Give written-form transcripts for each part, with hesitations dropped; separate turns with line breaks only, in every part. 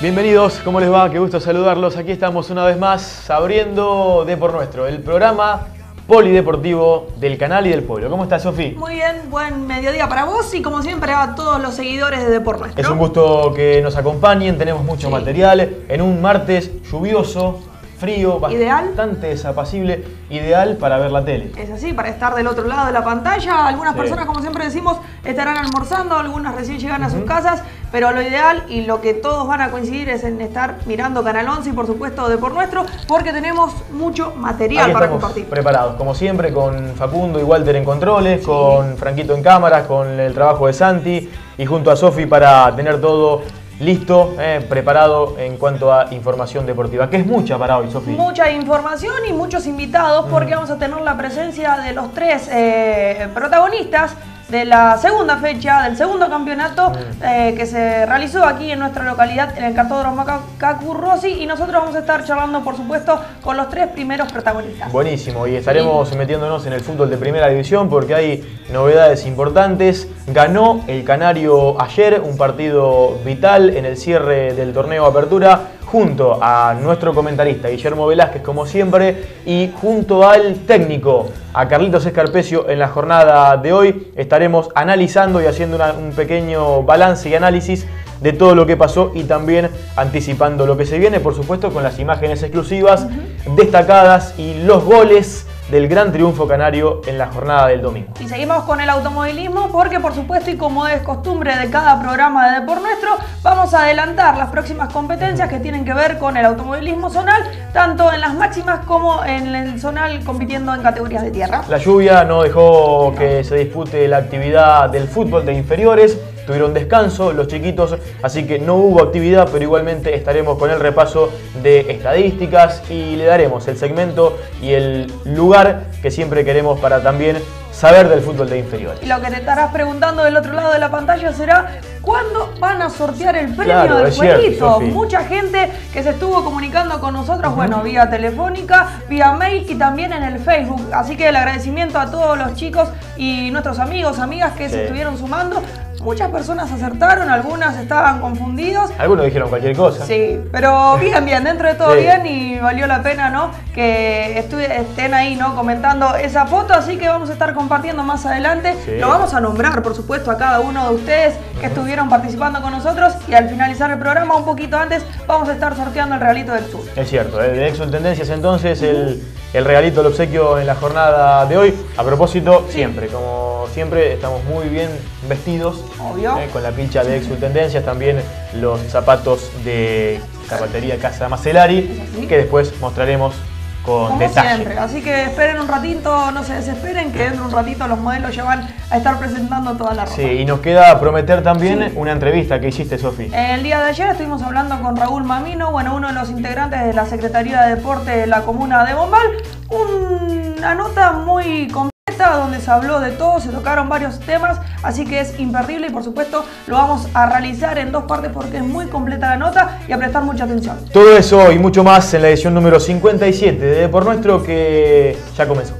Bienvenidos, ¿cómo les va? Qué gusto saludarlos. Aquí estamos una vez más abriendo De Por Nuestro, el programa polideportivo del canal y del pueblo. ¿Cómo estás, Sofi?
Muy bien, buen mediodía para vos y como siempre a todos los seguidores de Por Nuestro.
Es un gusto que nos acompañen, tenemos mucho material en un martes lluvioso, frío, bastante desapacible, ideal para ver la tele.
Es así, para estar del otro lado de la pantalla. Algunas personas, como siempre decimos, estarán almorzando, algunas recién llegan a sus casas, pero lo ideal y lo que todos van a coincidir es en estar mirando Canal 11 y por supuesto De Por Nuestro, porque tenemos mucho material para compartir.
Preparados, como siempre, con Facundo y Walter en controles, con Franquito en cámaras, con el trabajo de Santi y junto a Sofi para tener todo listo, preparado en cuanto a información deportiva, que es mucha para hoy, Sofi.
Mucha información y muchos invitados, porque vamos a tener la presencia de los tres protagonistas de la segunda fecha, del segundo campeonato que se realizó aquí en nuestra localidad, en el Cartódromo Cacu Rossi, y nosotros vamos a estar charlando, por supuesto, con los tres primeros protagonistas.
Buenísimo, y estaremos metiéndonos en el fútbol de primera división porque hay novedades importantes. Ganó el Canario ayer, un partido vital en el cierre del torneo Apertura, junto a nuestro comentarista Guillermo Velázquez, como siempre, y junto al técnico, a Carlitos Escarpecio. En la jornada de hoy estaremos analizando y haciendo un pequeño balance y análisis de todo lo que pasó y también anticipando lo que se viene, por supuesto, con las imágenes exclusivas, destacadas y los goles del gran triunfo canario en la jornada del domingo.
Y seguimos con el automovilismo porque, por supuesto, y como es costumbre de cada programa de Por Nuestro, vamos a adelantar las próximas competencias que tienen que ver con el automovilismo zonal, tanto en las máximas como en el zonal, compitiendo en categorías de tierra.
La lluvia no dejó que se dispute la actividad del fútbol de inferiores. Tuvieron descanso los chiquitos, así que no hubo actividad, pero igualmente estaremos con el repaso de estadísticas y le daremos el segmento y el lugar que siempre queremos para también saber del fútbol de inferiores.
Y lo que te estarás preguntando del otro lado de la pantalla será ¿cuándo van a sortear el premio del jueguito? Mucha gente que se estuvo comunicando con nosotros, bueno, vía telefónica, vía mail y también en el Facebook. Así que el agradecimiento a todos los chicos y nuestros amigos, amigas que se estuvieron sumando. Muchas personas acertaron, algunas estaban confundidos.
Algunos dijeron cualquier cosa.
Sí, pero bien, dentro de todo bien, y valió la pena, ¿no?, que estén ahí, ¿no?, comentando esa foto. Así que vamos a estar compartiendo más adelante. Lo vamos a nombrar, por supuesto, a cada uno de ustedes que estuvieron participando con nosotros. Y al finalizar el programa, un poquito antes, vamos a estar sorteando el regalito del Exul.
Es cierto, de Exul Tendencias entonces, el regalito, el obsequio en la jornada de hoy. A propósito, siempre, como siempre, estamos muy bien vestidos.
Obvio.
Con la pincha de Exul Tendencias, también los zapatos de Zapatería Casa Macelari, que después mostraremos con detalle.
Siempre. Así que esperen un ratito, no se desesperen, que dentro de un ratito los modelos ya van a estar presentando toda la ropa.
Sí, y nos queda prometer también una entrevista que hiciste, Sofi.
El día de ayer estuvimos hablando con Raúl Mamino, bueno, uno de los integrantes de la Secretaría de Deporte de la comuna de Bombal. Una nota muy completa donde se habló de todo, se tocaron varios temas, así que es imperdible y por supuesto lo vamos a realizar en dos partes porque es muy completa la nota y a prestar mucha atención.
Todo eso y mucho más en la edición número 57 de Por Nuestro, que ya comenzó.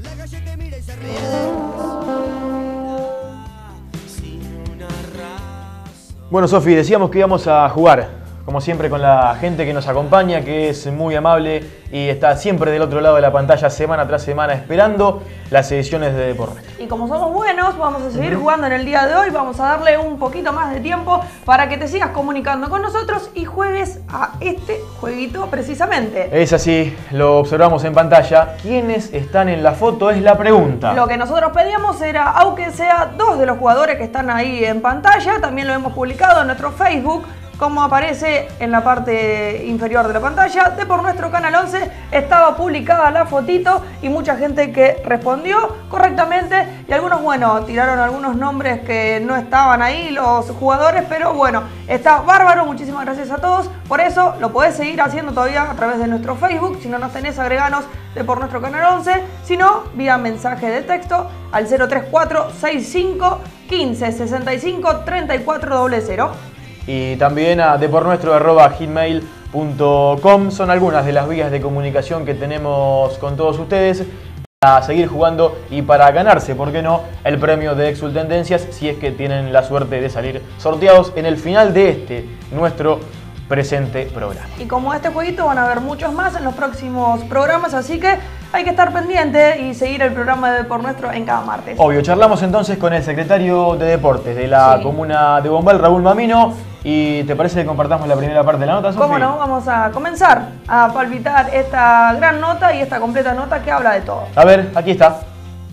Bueno, Sofi, decíamos que íbamos a jugar, como siempre, con la gente que nos acompaña, que es muy amable y está siempre del otro lado de la pantalla semana tras semana esperando las ediciones de Por Nuestro.
Y como somos buenos, vamos a seguir jugando en el día de hoy, vamos a darle un poquito más de tiempo para que te sigas comunicando con nosotros y juegues a este jueguito precisamente.
Es así, lo observamos en pantalla. ¿Quiénes están en la foto? Es la pregunta.
Lo que nosotros pedíamos era, aunque sea dos de los jugadores que están ahí en pantalla, también lo hemos publicado en nuestro Facebook, como aparece en la parte inferior de la pantalla, de Por Nuestro Canal 11, estaba publicada la fotito y mucha gente que respondió correctamente y algunos, bueno, tiraron algunos nombres que no estaban ahí los jugadores, pero bueno, está bárbaro, muchísimas gracias a todos. Por eso lo podés seguir haciendo todavía a través de nuestro Facebook, si no nos tenés, agreganos de Por Nuestro Canal 11, si no, vía mensaje de texto al 034 65 15 65 34 00.
Y también a depornuestro@gmail.com. Son algunas de las vías de comunicación que tenemos con todos ustedes para seguir jugando y para ganarse, ¿por qué no?, el premio de Exul Tendencias, si es que tienen la suerte de salir sorteados en el final de nuestro presente programa.
Y como este jueguito van a haber muchos más en los próximos programas, así que hay que estar pendiente y seguir el programa de Por Nuestro en cada martes.
Obvio, charlamos entonces con el secretario de Deportes de la comuna de Bombal, Raúl Mamino, y ¿te parece que compartamos la primera parte de la nota, Sofi?
Cómo no, vamos a comenzar a palpitar esta gran nota y esta completa nota que habla de todo.
A ver, aquí está.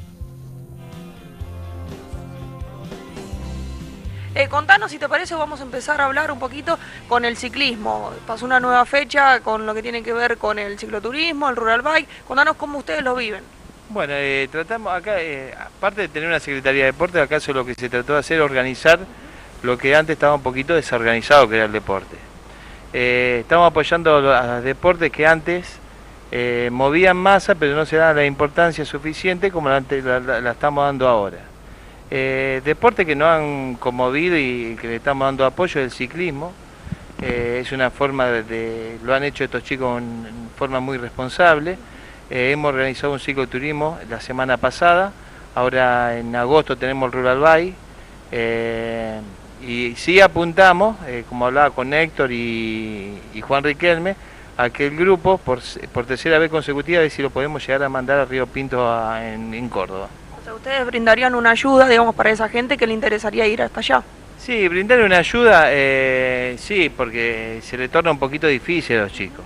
Contanos, si te parece, vamos a empezar a hablar un poquito con el ciclismo. Pasó una nueva fecha con lo que tiene que ver con el cicloturismo, el rural bike. Contanos cómo ustedes lo viven.
Bueno, tratamos acá, aparte de tener una Secretaría de Deporte, acá lo que se trató de hacer, organizar lo que antes estaba un poquito desorganizado, que era el deporte. Estamos apoyando a los deportes que antes movían masa, pero no se daban la importancia suficiente como la estamos dando ahora. Deporte que nos han conmovido y que le estamos dando apoyo del ciclismo. Es una forma lo han hecho estos chicos en forma muy responsable. Hemos organizado un cicloturismo la semana pasada, ahora en agosto tenemos el Rural Bike, y sí apuntamos, como hablaba con Héctor y Juan Riquelme, a que el grupo, por tercera vez consecutiva, a ver si lo podemos llegar a mandar a Río Pinto en Córdoba. ¿Ustedes brindarían una ayuda, digamos, para esa gente que le interesaría ir hasta allá? Sí, brindar una ayuda, sí, porque se le torna un poquito difícil a los chicos.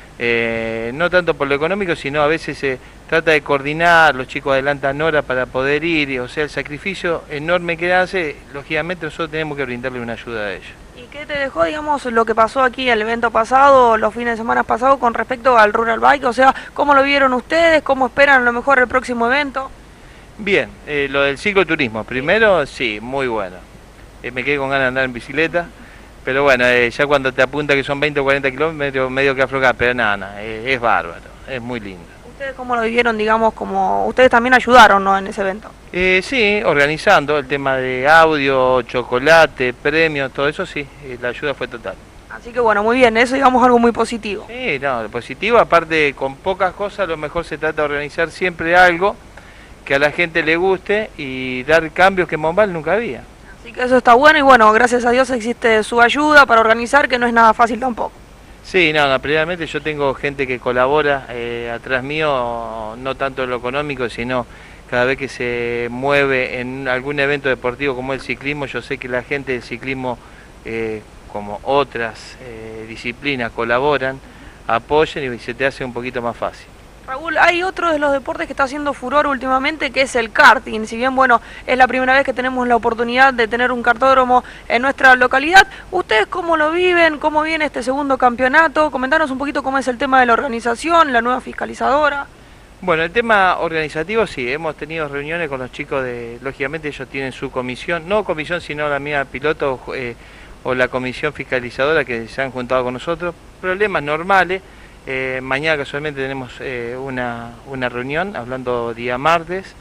No tanto por lo económico, sino a veces se trata de coordinar, los chicos adelantan horas para poder ir, o sea, el sacrificio enorme que hace, lógicamente nosotros tenemos que brindarle una ayuda a ellos. ¿Y qué te dejó, digamos, lo que pasó aquí el evento pasado, los fines de semana pasados, con respecto al Rural Bike? O sea, ¿cómo lo vieron ustedes? ¿Cómo esperan a lo mejor el próximo evento? Bien, lo del cicloturismo, primero sí, muy bueno. Me quedé con ganas de andar en bicicleta, pero bueno, ya cuando te apunta que son 20 o 40 kilómetros, medio que aflojar, pero nada, es bárbaro, es muy lindo. ¿Ustedes cómo lo vivieron, digamos, como ustedes también ayudaron, ¿no?, en ese evento? Sí, organizando el tema de audio, chocolate, premios, todo eso sí, la ayuda fue total. Así que bueno, muy bien, eso digamos algo muy positivo. Sí, no, positivo, aparte con pocas cosas, a lo mejor se trata de organizar siempre algo que a la gente le guste y dar cambios que en Bombal nunca había. Así que eso está bueno y bueno, gracias a Dios existe su ayuda para organizar, que no es nada fácil tampoco. Sí, no, previamente yo tengo gente que colabora atrás mío, no tanto en lo económico, sino cada vez que se mueve en algún evento deportivo como el ciclismo, yo sé que la gente del ciclismo, como otras disciplinas, colaboran, apoyan y se te hace un poquito más fácil. Raúl, hay otro de los deportes que está haciendo furor últimamente, que es el karting. Si bien, bueno, es la primera vez que tenemos la oportunidad de tener un kartódromo en nuestra localidad, ¿ustedes cómo lo viven? ¿Cómo viene este segundo campeonato? Comentanos un poquito cómo es el tema de la organización, la nueva fiscalizadora. Bueno, el tema organizativo sí, hemos tenido reuniones con los chicos lógicamente ellos tienen su comisión, no comisión sino la mía piloto o la comisión fiscalizadora que se han juntado con nosotros, problemas normales. Mañana casualmente tenemos una reunión, hablando día martes,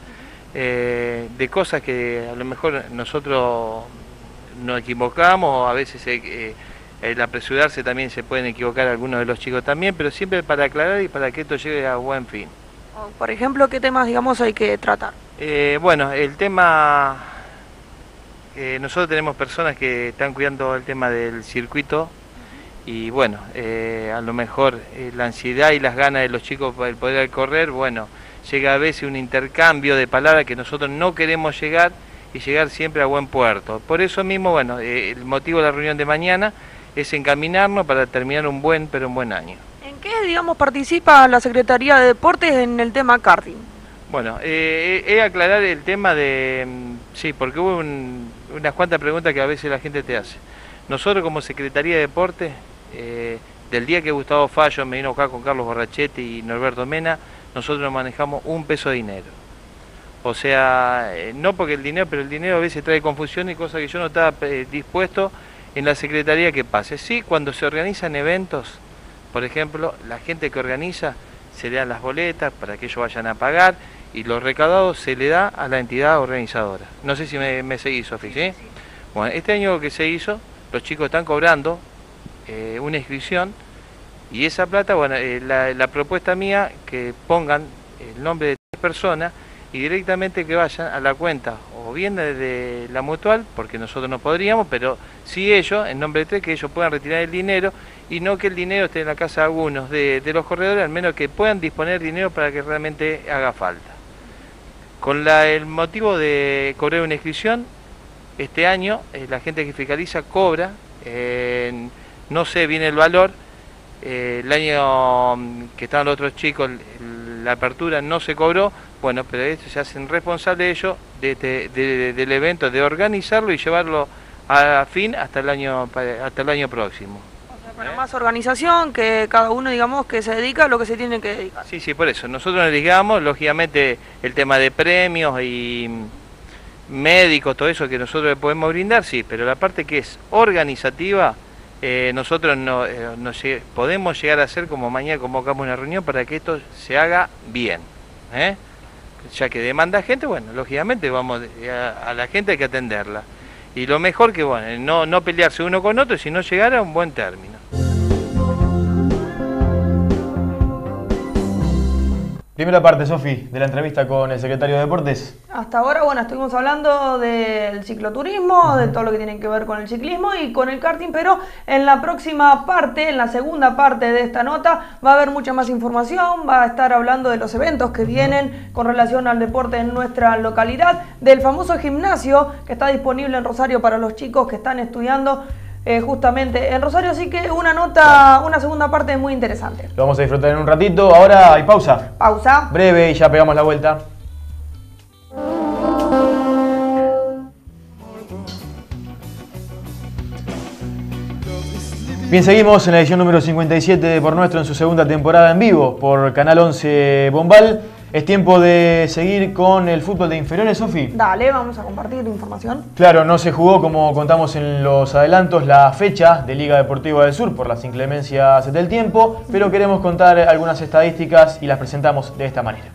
de cosas que a lo mejor nosotros nos equivocamos, o a veces el apresurarse también se pueden equivocar algunos de los chicos también, pero siempre para aclarar y para que esto llegue a buen fin. Por ejemplo, ¿qué temas, digamos, hay que tratar? Bueno, el tema, nosotros tenemos personas que están cuidando el tema del circuito. Y bueno, a lo mejor la ansiedad y las ganas de los chicos por el poder correr, bueno, llega a veces un intercambio de palabras que nosotros no queremos llegar y llegar siempre a buen puerto. Por eso mismo, bueno, el motivo de la reunión de mañana es encaminarnos para terminar un buen año. ¿En qué, digamos, participa la Secretaría de Deportes en el tema karting? Bueno, aclarar el tema de, sí, porque hubo unas cuantas preguntas que a veces la gente te hace. Nosotros como Secretaría de Deportes, del día que Gustavo Fallo me vino acá con Carlos Borrachetti y Norberto Mena, nosotros no manejamos un peso de dinero. O sea, no porque el dinero, pero el dinero a veces trae confusión y cosas que yo no estaba dispuesto en la Secretaría que pase. Sí, cuando se organizan eventos, por ejemplo, la gente que organiza se le dan las boletas para que ellos vayan a pagar y los recaudados se le da a la entidad organizadora. No sé si me seguís, Sofi, ¿sí? Bueno, este año que se hizo, los chicos están cobrando una inscripción y esa plata, bueno, la propuesta mía que pongan el nombre de 3 personas y directamente que vayan a la cuenta, o bien de la mutual, porque nosotros no podríamos, pero sí ellos, en nombre de TRE, que ellos puedan retirar el dinero, y no que el dinero esté en la casa de algunos de los corredores, al menos que puedan disponer dinero para que realmente haga falta. Con el motivo de cobrar una inscripción, este año la gente que fiscaliza cobra, no sé bien el valor, el año que estaban los otros chicos, la apertura no se cobró, bueno, pero ellos se hacen responsables ellos del evento, de organizarlo y llevarlo a fin hasta el año próximo.
O sea, para más organización, que cada uno, digamos, que se dedica a lo que se tiene que dedicar.
Sí, sí, por eso. Nosotros nos dedicamos, lógicamente, el tema de premios y médicos, todo eso que nosotros le podemos brindar, sí, pero la parte que es organizativa, nosotros podemos llegar a hacer, como mañana convocamos una reunión para que esto se haga bien, ya que demanda gente, bueno, lógicamente vamos a la gente hay que atenderla, y lo mejor que, bueno, no pelearse uno con otro, sino llegar a un buen término.
Primera parte, Sofi, de la entrevista con el secretario de Deportes.
Hasta ahora, bueno, estuvimos hablando del cicloturismo, de todo lo que tiene que ver con el ciclismo y con el karting, pero en la próxima parte, en la segunda parte de esta nota, va a haber mucha más información, va a estar hablando de los eventos que vienen con relación al deporte en nuestra localidad, del famoso gimnasio que está disponible en Rosario para los chicos que están estudiando justamente en Rosario, así que una segunda parte muy interesante.
Lo vamos a disfrutar en un ratito. Ahora hay pausa.
Pausa.
Breve y ya pegamos la vuelta. Bien, seguimos en la edición número 57 de Por Nuestro en su segunda temporada en vivo por Canal 11 Bombal. Es tiempo de seguir con el fútbol de inferiores, Sofi.
Dale, vamos a compartir información.
Claro, no se jugó, como contamos en los adelantos, la fecha de Liga Deportiva del Sur por las inclemencias del tiempo, pero queremos contar algunas estadísticas y las presentamos de esta manera.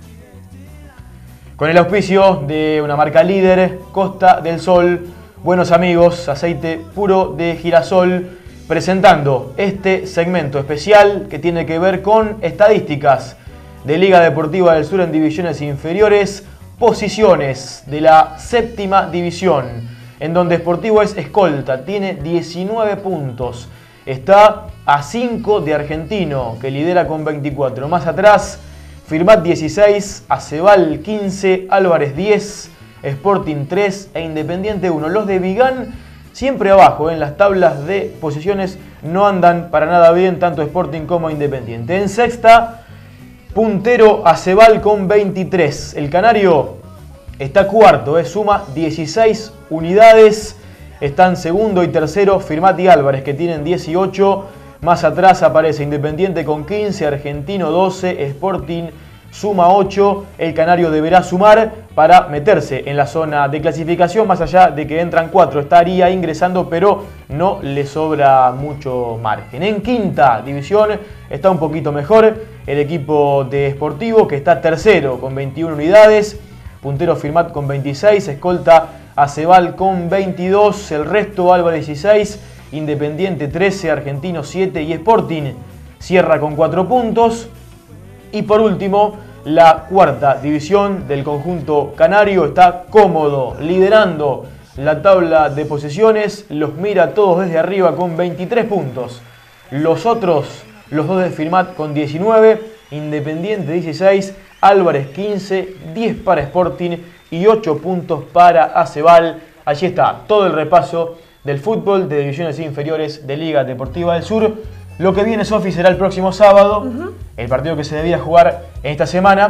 Con el auspicio de una marca líder, Costa del Sol, buenos amigos, aceite puro de girasol, presentando este segmento especial que tiene que ver con estadísticas de Liga Deportiva del Sur en divisiones inferiores, posiciones de la séptima división, en donde Sportivo es escolta, tiene 19 puntos, está a 5 de Argentino, que lidera con 24, más atrás Firmat 16, Acebal 15, Álvarez 10, Sporting 3 e Independiente 1. Los de Vigán siempre abajo, en las tablas de posiciones no andan para nada bien, tanto Sporting como Independiente. En sexta, puntero Acebal con 23. El canario está cuarto, suma 16 unidades. Están segundo y tercero Firmat y Álvarez, que tienen 18. Más atrás aparece Independiente con 15, Argentino 12, Sporting suma 8. El canario deberá sumar para meterse en la zona de clasificación, más allá de que entran 4. Estaría ingresando, pero no le sobra mucho margen. En quinta división está un poquito mejor el equipo de Sportivo, que está tercero con 21 unidades. Puntero Firmat con 26, escolta Acebal con 22, el resto Álvarez 16, Independiente 13, Argentino 7 y Sporting cierra con 4 puntos. Y por último, la cuarta división del conjunto canario está cómodo, liderando la tabla de posiciones, los mira todos desde arriba con 23 puntos. Los otros, los dos de Firmat con 19, Independiente 16, Álvarez 15, 10 para Sporting y 8 puntos para Acebal. Allí está todo el repaso del fútbol de divisiones inferiores de Liga Deportiva del Sur. Lo que viene, Sofi, será el próximo sábado, el partido que se debía jugar en esta semana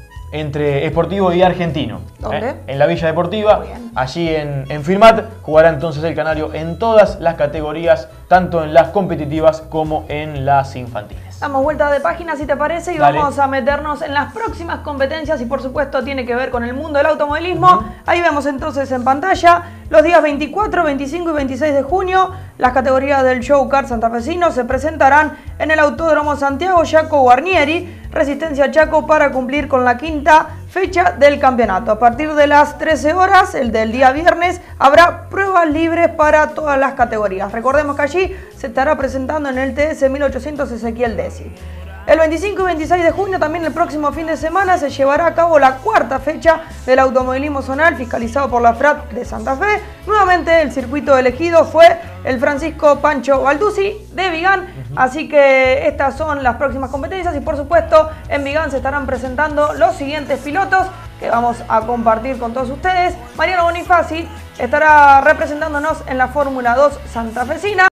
entre Sportivo y Argentino.
¿Dónde?
En la Villa Deportiva, allí en Firmat. Jugará entonces el canario en todas las categorías, tanto en las competitivas como en las infantiles.
Damos vuelta de página, si te parece, y
Dale.
vamos a meternos en las próximas competencias y por supuesto tiene que ver con el mundo del automovilismo. Ahí vemos entonces en pantalla los días 24, 25 y 26 de junio. Las categorías del Show Car santafesino se presentarán en el Autódromo Santiago Jaco Guarnieri, Resistencia Chaco, para cumplir con la quinta fecha del campeonato. A partir de las 13 horas, el del día viernes, habrá pruebas libres para todas las categorías. Recordemos que allí se estará presentando en el TS 1800 Ezequiel Desi. El 25 y 26 de junio, también el próximo fin de semana, se llevará a cabo la cuarta fecha del automovilismo zonal fiscalizado por la FRAT de Santa Fe. Nuevamente el circuito elegido fue el Francisco Pancho Balduzzi de Vigán, así que estas son las próximas competencias y por supuesto en Vigán se estarán presentando los siguientes pilotos que vamos a compartir con todos ustedes. Mariano Bonifaci estará representándonos en la Fórmula 2 santafesina,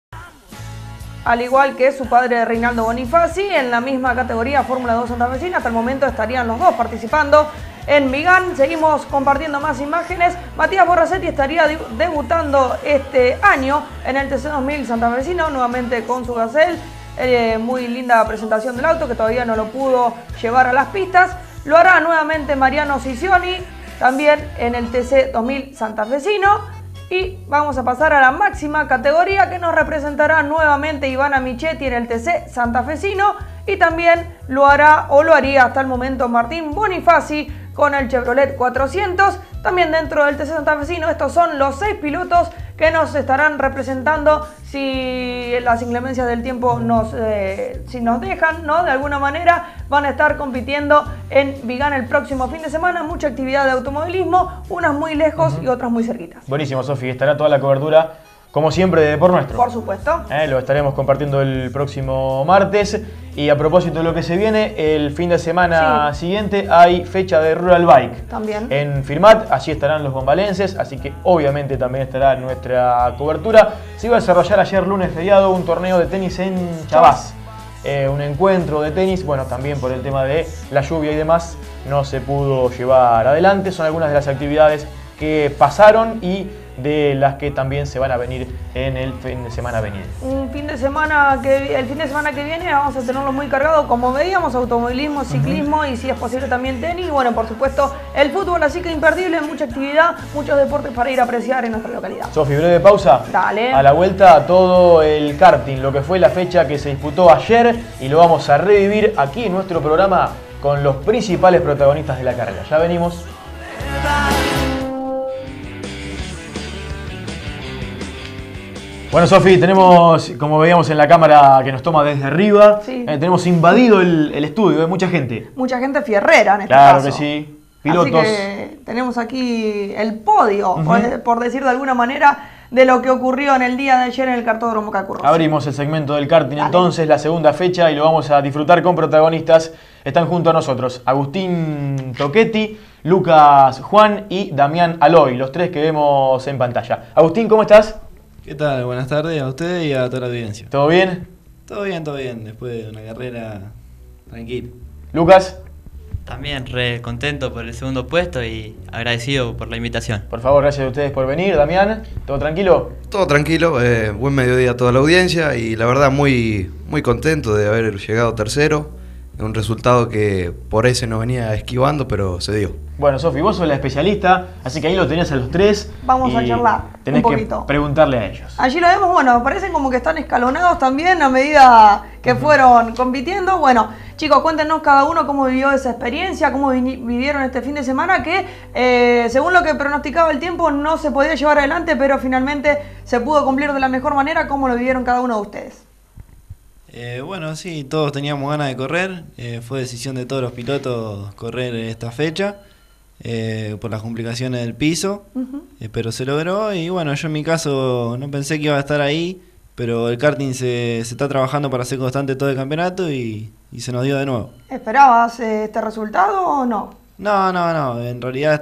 al igual que su padre Reinaldo Bonifaci, en la misma categoría Fórmula 2 santafesina. Hasta el momento estarían los dos participando en Vigán. Seguimos compartiendo más imágenes. Matías Borracetti estaría debutando este año en el TC2000 santafesino, nuevamente con su Gazelle. Muy linda presentación del auto que todavía no lo pudo llevar a las pistas. Lo hará nuevamente Mariano Sicioni, también en el TC2000 santafesino. Y vamos a pasar a la máxima categoría que nos representará nuevamente Ivana Michetti en el TC santafesino. Y también lo hará o lo haría hasta el momento Martín Bonifaci con el Chevrolet 400. También dentro del TC santafesino estos son los 6 pilotos que nos estarán representando si las inclemencias del tiempo si nos dejan, ¿no? De alguna manera van a estar compitiendo en Vigán el próximo fin de semana. Mucha actividad de automovilismo, unas muy lejos y otras muy cerquitas.
Buenísimo, Sofi. Estará toda la cobertura, como siempre, de Por Nuestro.
Por supuesto.
Lo estaremos compartiendo el próximo martes. Y a propósito de lo que se viene, el fin de semana siguiente hay fecha de Rural Bike.
También.
En Firmat, allí estarán los bombalenses, así que obviamente también estará nuestra cobertura. Se iba a desarrollar ayer lunes feriado un torneo de tenis en Chabás. Un encuentro de tenis, bueno, también por el tema de la lluvia y demás, no se pudo llevar adelante. Son algunas de las actividades que pasaron y de las que también se van a venir en el fin de semana venido. El fin de semana que viene vamos a tenerlo muy cargado, como veíamos, automovilismo, ciclismo y si es posible también tenis. Bueno, por supuesto el fútbol, así que imperdible, mucha actividad, muchos deportes para ir a apreciar en nuestra localidad. Sofi, breve pausa.
Dale.
A la vuelta todo el karting, lo que fue la fecha que se disputó ayer y lo vamos a revivir aquí en nuestro programa con los principales protagonistas de la carrera. Ya venimos. Bueno, Sofi, tenemos, como veíamos en la cámara que nos toma desde arriba, tenemos invadido el estudio, hay mucha gente.
Mucha gente fierrera en este
caso.
Claro
que sí, pilotos.
Así que tenemos aquí el podio, por decir de alguna manera, de lo que ocurrió en el día de ayer en el kartódromo Cacu Rossi.
Abrimos el segmento del karting entonces, la segunda fecha, y lo vamos a disfrutar con protagonistas. Están junto a nosotros Agustín Toquetti, Lucas Juan y Damián Aloy, los tres que vemos en pantalla. Agustín, ¿cómo estás?
¿Qué tal? Buenas tardes a ustedes y a toda la audiencia.
¿Todo bien?
Todo bien, después de una carrera tranquila.
Lucas.
También re contento por el segundo puesto y agradecido por la invitación.
Por favor, gracias a ustedes por venir. Damián, ¿todo tranquilo?
Todo tranquilo, buen mediodía a toda la audiencia y la verdad muy contento de haber llegado tercero. Un resultado que por ahí se nos venía esquivando, pero se dio.
Bueno, Sofi, vos sos la especialista, así que ahí lo tenías a los tres.
Vamos a charlar
tenés
un poquito.
Que preguntarle a ellos.
Allí lo vemos, bueno, parecen como que están escalonados también a medida que fueron compitiendo. Bueno, chicos, cuéntenos cada uno cómo vivió esa experiencia, cómo vivieron este fin de semana que, según lo que pronosticaba el tiempo, no se podía llevar adelante, pero finalmente se pudo cumplir de la mejor manera. ¿Cómo lo vivieron cada uno de ustedes?
Bueno, sí, todos teníamos ganas de correr. Fue decisión de todos los pilotos correr esta fecha por las complicaciones del piso, pero se logró. Y bueno, yo en mi caso no pensé que iba a estar ahí, pero el karting se está trabajando para ser constante todo el campeonato y se nos dio de nuevo.
¿Esperabas este resultado o no?
No, en realidad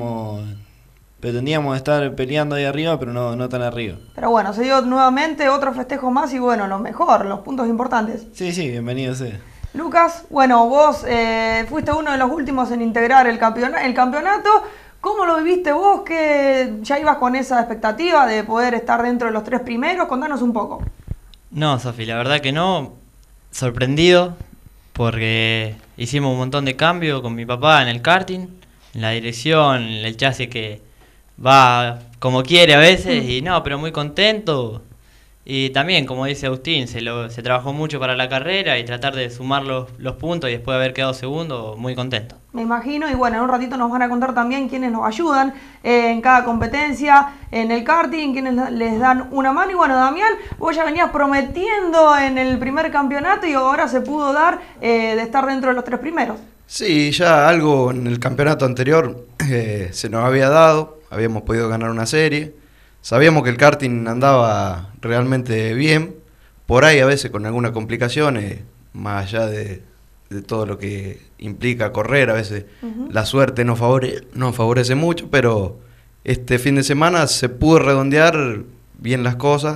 pretendíamos estar peleando ahí arriba, pero no tan arriba.
Pero bueno, se dio nuevamente otro festejo más y bueno, lo mejor, los puntos importantes.
Sí, bienvenido sea.
Lucas, bueno, vos fuiste uno de los últimos en integrar el campeonato. ¿Cómo lo viviste vos, que ya ibas con esa expectativa de poder estar dentro de los 3 primeros? Contanos un poco.
No, Sofi, la verdad que no. Sorprendido, porque hicimos un montón de cambios con mi papá en el karting, en la dirección, en el chasis que va como quiere a veces, y no, pero muy contento. Y también, como dice Agustín, se trabajó mucho para la carrera y tratar de sumar los puntos y después de haber quedado segundo, muy contento.
Me imagino, y bueno, en un ratito nos van a contar también quiénes nos ayudan en cada competencia, en el karting, quiénes les dan una mano. Y bueno, Damián, vos ya venías prometiendo en el primer campeonato y ahora se pudo dar de estar dentro de los 3 primeros.
Sí, ya algo en el campeonato anterior se nos había dado, habíamos podido ganar una serie. Sabíamos que el karting andaba realmente bien, por ahí a veces con algunas complicaciones, más allá de todo lo que implica correr, a veces la suerte no favorece mucho, pero este fin de semana se pudo redondear bien las cosas,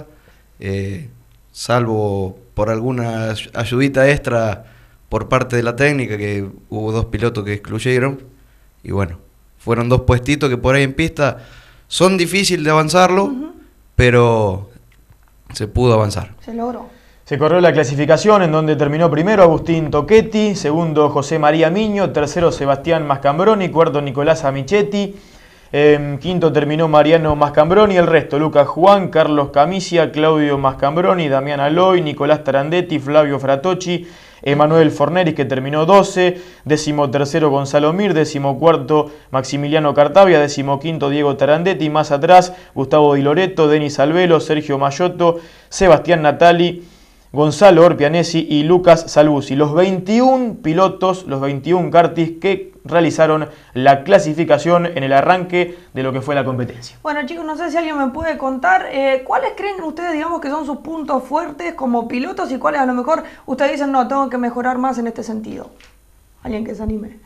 salvo por alguna ayudita extra por parte de la técnica, que hubo 2 pilotos que excluyeron, y bueno, fueron 2 puestitos que por ahí en pista son difíciles de avanzarlo, pero se pudo avanzar.
Se logró.
Se corrió la clasificación en donde terminó primero Agustín Tocchetti, segundo José María Miño, tercero Sebastián Mascambroni, cuarto Nicolás Amichetti, quinto terminó Mariano Mascambroni, el resto Lucas Juan, Carlos Camicia, Claudio Mascambroni, Damián Aloy, Nicolás Tarandetti, Flavio Fratocci, Emanuel Forneris, que terminó 12, 13º Gonzalo Mir, 14º Maximiliano Cartavia, 15º Diego Tarandetti, más atrás Gustavo Di Loreto, Denis Albelo, Sergio Mayotto, Sebastián Natali, Gonzalo Orpianesi y Lucas Salvusi, los 21 pilotos, los 21 kartis que realizaron la clasificación en el arranque de lo que fue la competencia.
Bueno, chicos, no sé si alguien me puede contar cuáles creen ustedes, digamos, que son sus puntos fuertes como pilotos y cuáles a lo mejor ustedes dicen, no, tengo que mejorar más en este sentido. Alguien que se anime.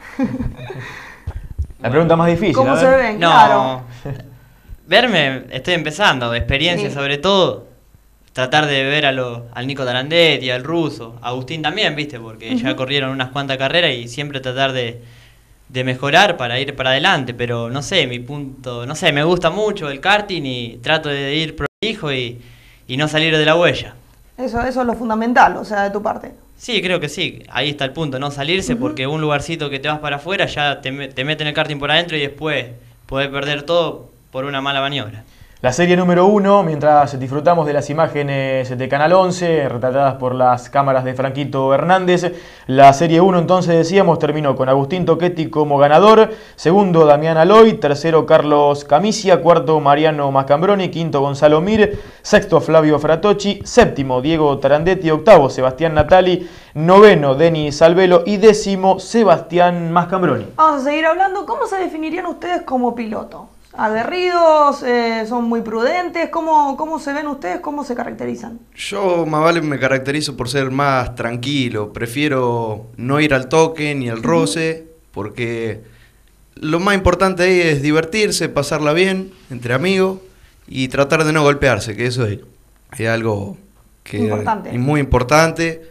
La pregunta más difícil.
¿Cómo se ven?
No,
Claro.
verme, estoy empezando, de experiencia
Sí.
sobre todo. Tratar de ver al Nico Tarandetti, al ruso, Agustín también, viste, porque ya corrieron unas cuantas carreras y siempre tratar de mejorar para ir para adelante, pero no sé, mi punto, no sé, me gusta mucho el karting y trato de ir prolijo y no salir de la huella.
Eso es lo fundamental, o sea, de tu parte.
Sí, creo que sí, ahí está el punto, no salirse porque un lugarcito que te vas para afuera ya te meten el karting por adentro y después podés perder todo por una mala maniobra.
La serie número 1, mientras disfrutamos de las imágenes de Canal 11, retratadas por las cámaras de Franquito Hernández, la serie 1 entonces decíamos terminó con Agustín Tocchetti como ganador, segundo Damián Aloy, tercero Carlos Camicia, cuarto Mariano Mascambroni, quinto Gonzalo Mir, sexto Flavio Fratocci, séptimo Diego Tarandetti, octavo Sebastián Natali, noveno Denis Albelo y décimo Sebastián Mascambroni.
Vamos a seguir hablando. ¿Cómo se definirían ustedes como piloto? ¿Aguerridos? ¿Son muy prudentes? ¿Cómo se ven ustedes? ¿Cómo se caracterizan?
Yo más vale me caracterizo por ser más tranquilo, prefiero no ir al toque ni al roce, porque lo más importante ahí es divertirse, pasarla bien entre amigos y tratar de no golpearse, que eso es algo que
Importante.
es muy importante,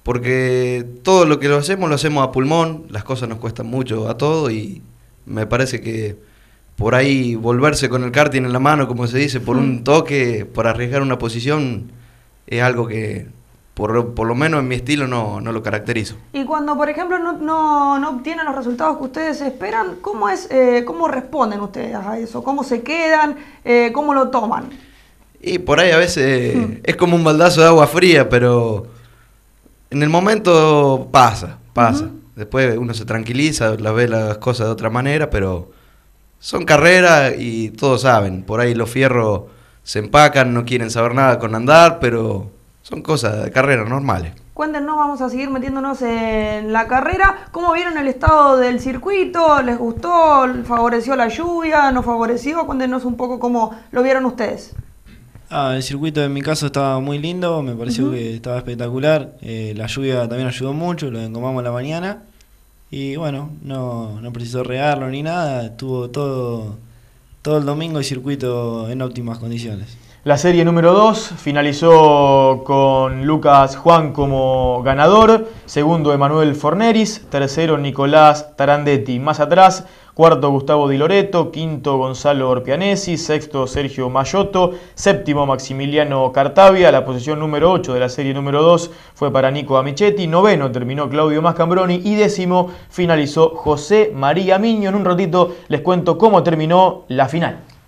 porque todo lo que lo hacemos a pulmón, las cosas nos cuestan mucho a todos y me parece que por ahí volverse con el karting en la mano, como se dice, por un toque, por arriesgar una posición, es algo que por lo menos en mi estilo no lo caracterizo.
Y cuando, por ejemplo, no obtienen los resultados que ustedes esperan, ¿cómo responden ustedes a eso? ¿Cómo se quedan? ¿Cómo lo toman?
Y por ahí a veces es como un baldazo de agua fría, pero en el momento pasa. Después uno se tranquiliza, ve las cosas de otra manera, pero son carreras y todos saben, por ahí los fierros se empacan, no quieren saber nada con andar, pero son cosas de carreras normales.
Cuéntenos, vamos a seguir metiéndonos en la carrera. ¿Cómo vieron el estado del circuito? ¿Les gustó? ¿Favoreció la lluvia? ¿No favoreció? Cuéntenos un poco cómo lo vieron ustedes.
El circuito en mi caso estaba muy lindo, me pareció que estaba espectacular. La lluvia también ayudó mucho, lo engomamos en la mañana. Y bueno, no precisó regarlo ni nada, estuvo todo el domingo el circuito en óptimas condiciones.
La serie número 2 finalizó con Lucas Juan como ganador, segundo Emanuel Forneris, tercero Nicolás Tarandetti, más atrás cuarto Gustavo Di Loreto, quinto Gonzalo Orpianesi, sexto Sergio Mayotto, séptimo Maximiliano Cartavia, la posición número 8 de la serie número 2 fue para Nico Amichetti, noveno terminó Claudio Mascambroni y décimo finalizó José María Miño. En un ratito les cuento cómo terminó la final.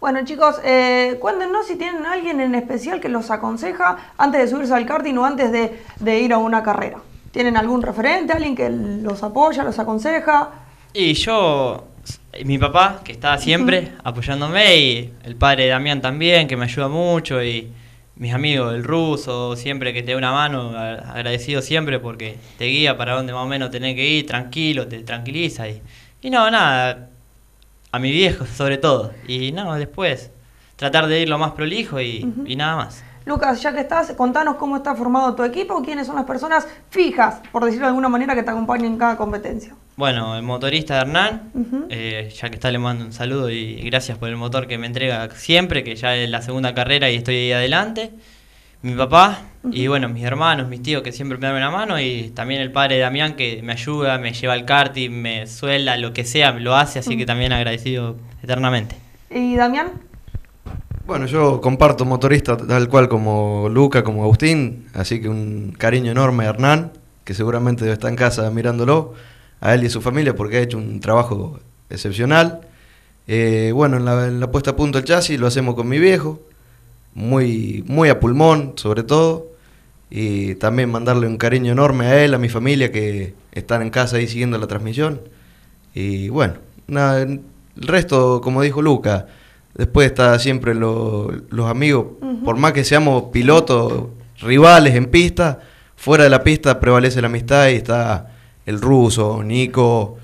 Bueno chicos, cuéntenos si tienen a alguien en especial que los aconseja antes de subirse al karting o antes de ir a una carrera. ¿Tienen algún referente, alguien que los apoya, los aconseja?
Y yo, mi papá, que está siempre apoyándome, y el padre Damián también, que me ayuda mucho, y mis amigos, el ruso, siempre que te da una mano, agradecido siempre porque te guía para donde más o menos tenés que ir, tranquilo, te tranquiliza. Y no, nada, a mi viejo sobre todo. Y no, después tratar de ir lo más prolijo y nada más.
Lucas, ya que estás, contanos cómo está formado tu equipo, quiénes son las personas fijas, por decirlo de alguna manera, que te acompañan en cada competencia.
Bueno, el motorista Hernán, ya que está, le mando un saludo y gracias por el motor que me entrega siempre, que ya es la segunda carrera y estoy ahí adelante. Mi papá y bueno, mis hermanos, mis tíos que siempre me dan una mano, y también el padre Damián que me ayuda, me lleva al karting, me suelda, lo que sea, lo hace, así que también agradecido eternamente.
¿Y Damián?
Bueno, yo comparto motorista tal cual como Luca, como Agustín, así que un cariño enorme a Hernán, que seguramente está en casa mirándolo, a él y a su familia, porque ha hecho un trabajo excepcional. Bueno, en la puesta a punto del chasis lo hacemos con mi viejo, muy a pulmón sobre todo, y también mandarle un cariño enorme a él, a mi familia que están en casa ahí siguiendo la transmisión. Y bueno, nada, el resto, como dijo Luca, después está siempre los amigos, por más que seamos pilotos rivales en pista, fuera de la pista prevalece la amistad y está el ruso, Nico,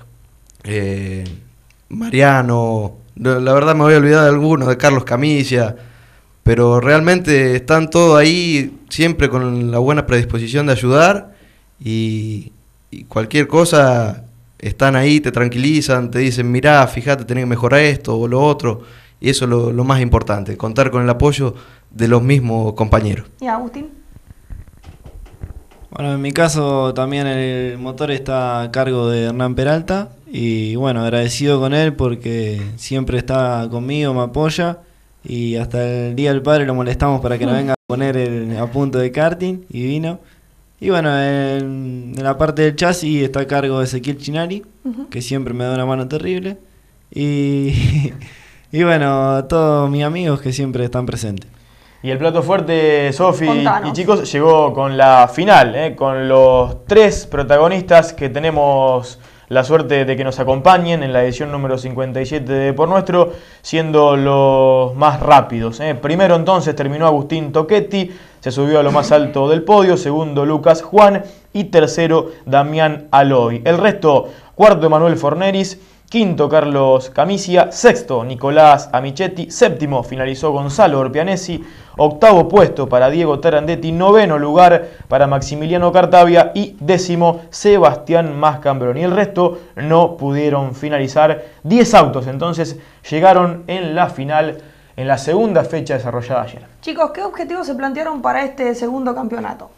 Mariano, la verdad me voy a olvidar de algunos, de Carlos Camicia, pero realmente están todos ahí siempre con la buena predisposición de ayudar y cualquier cosa están ahí, te tranquilizan, te dicen mirá, fíjate, tenés que mejorar esto o lo otro. Y eso es lo más importante, contar con el apoyo de los mismos compañeros.
¿Y Agustín?
Bueno, en mi caso también el motor está a cargo de Hernán Peralta. Y bueno, agradecido con él porque siempre está conmigo, me apoya. Y hasta el día del padre lo molestamos para que nos venga a poner a punto de karting y vino. Y bueno, en la parte del chasis está a cargo de Ezequiel Chinari, que siempre me da una mano terrible. Y bueno, todos mis amigos que siempre están presentes.
Y el plato fuerte, Sofi y chicos, llegó con la final, con los 3 protagonistas que tenemos la suerte de que nos acompañen en la edición número 57 de Por Nuestro, siendo los más rápidos. Primero entonces terminó Agustín Tocchetti, se subió a lo más alto del podio, segundo Lucas Juan y tercero Damián Aloy. El resto, cuarto Emanuel Forneris, quinto Carlos Camicia, sexto Nicolás Amichetti, séptimo finalizó Gonzalo Orpianesi, octavo puesto para Diego Tarandetti, noveno lugar para Maximiliano Cartavia y décimo Sebastián Mascambroni. El resto no pudieron finalizar. 10 autos entonces llegaron en la final en la segunda fecha desarrollada ayer.
Chicos, ¿qué objetivos se plantearon para este segundo campeonato?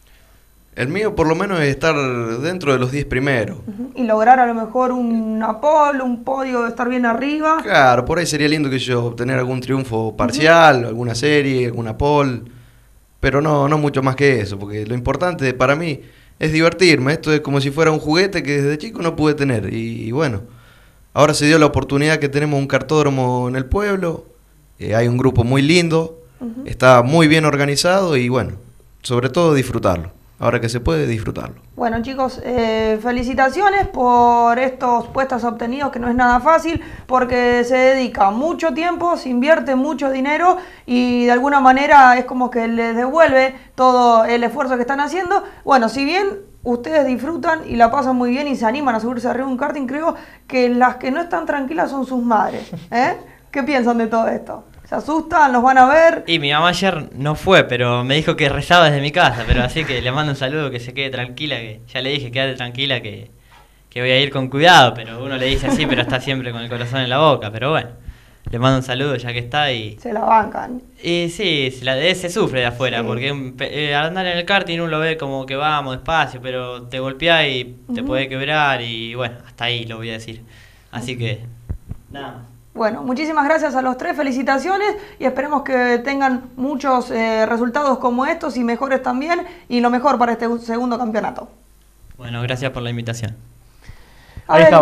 El mío por lo menos es estar dentro de los 10 primeros.
Y lograr a lo mejor una pole, un podio, estar bien arriba.
Claro, por ahí sería lindo que yo obtener algún triunfo parcial, alguna serie, alguna pole, pero no mucho más que eso, porque lo importante para mí es divertirme. Esto es como si fuera un juguete que desde chico no pude tener. Y bueno, ahora se dio la oportunidad que tenemos un kartódromo en el pueblo, hay un grupo muy lindo, está muy bien organizado y bueno, sobre todo disfrutarlo. Ahora que se puede, disfrutarlo.
Bueno chicos, felicitaciones por estos puestos obtenidos, que no es nada fácil, porque se dedica mucho tiempo, se invierte mucho dinero y de alguna manera es como que les devuelve todo el esfuerzo que están haciendo. Bueno, si bien ustedes disfrutan y la pasan muy bien y se animan a subirse arriba de un karting, creo que las que no están tranquilas son sus madres. ¿Qué piensan de todo esto? ¿Se asustan? ¿Los van a ver?
Y mi mamá ayer no fue, pero me dijo que rezaba desde mi casa, pero así que le mando un saludo, que se quede tranquila, que ya le dije, quédate tranquila, que voy a ir con cuidado, pero uno le dice así, pero está siempre con el corazón en la boca, pero bueno, le mando un saludo ya que está y...
Se la bancan.
Y sí, se sufre de afuera, porque al andar en el karting uno lo ve como que vamos despacio, pero te golpea y te puede quebrar y bueno, hasta ahí lo voy a decir. Así que, nada más.
Bueno, muchísimas gracias a los 3, felicitaciones y esperemos que tengan muchos resultados como estos y mejores también, y lo mejor para este segundo campeonato.
Bueno, gracias por la invitación.
Ahí estaban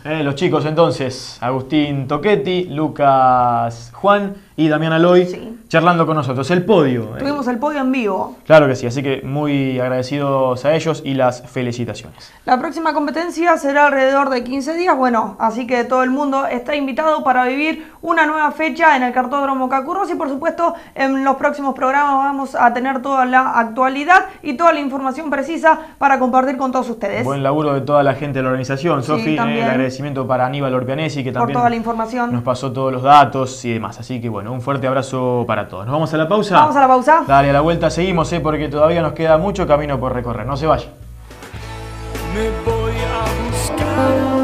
Los chicos entonces, Agustín Toquetti, Lucas Juan y Damián Aloy, charlando con nosotros. El podio.
Tuvimos el podio en vivo.
Claro que sí, así que muy agradecidos a ellos y las felicitaciones.
La próxima competencia será alrededor de 15 días, bueno, así que todo el mundo está invitado para vivir una nueva fecha en el Cartódromo Cacurros y por supuesto en los próximos programas vamos a tener toda la actualidad y toda la información precisa para compartir con todos ustedes.
Buen laburo de toda la gente de la organización, Sofi, el agradecimiento para Aníbal Orpianesi que también
por toda la información
nos pasó todos los datos y demás, así que bueno, un fuerte abrazo para todos. ¿Nos vamos a la pausa?
Vamos a la pausa.
Dale, a la vuelta seguimos, porque todavía nos queda mucho camino por recorrer, no se vaya.
Me voy a buscar.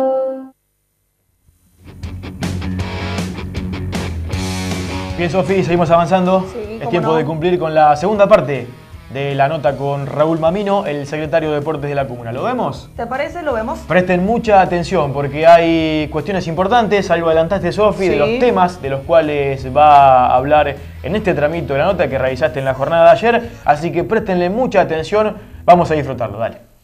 Bien, Sofi, seguimos avanzando.
Sí,
es tiempo de cumplir con la segunda parte de la nota con Raúl Mamino, el secretario de Deportes de la Comuna. ¿Lo vemos?
¿Te parece? Lo vemos.
Presten mucha atención porque hay cuestiones importantes, algo adelantaste, Sofi, de los temas de los cuales va a hablar en este tramito de la nota que realizaste en la jornada de ayer, así que préstenle mucha atención, vamos a disfrutarlo, dale.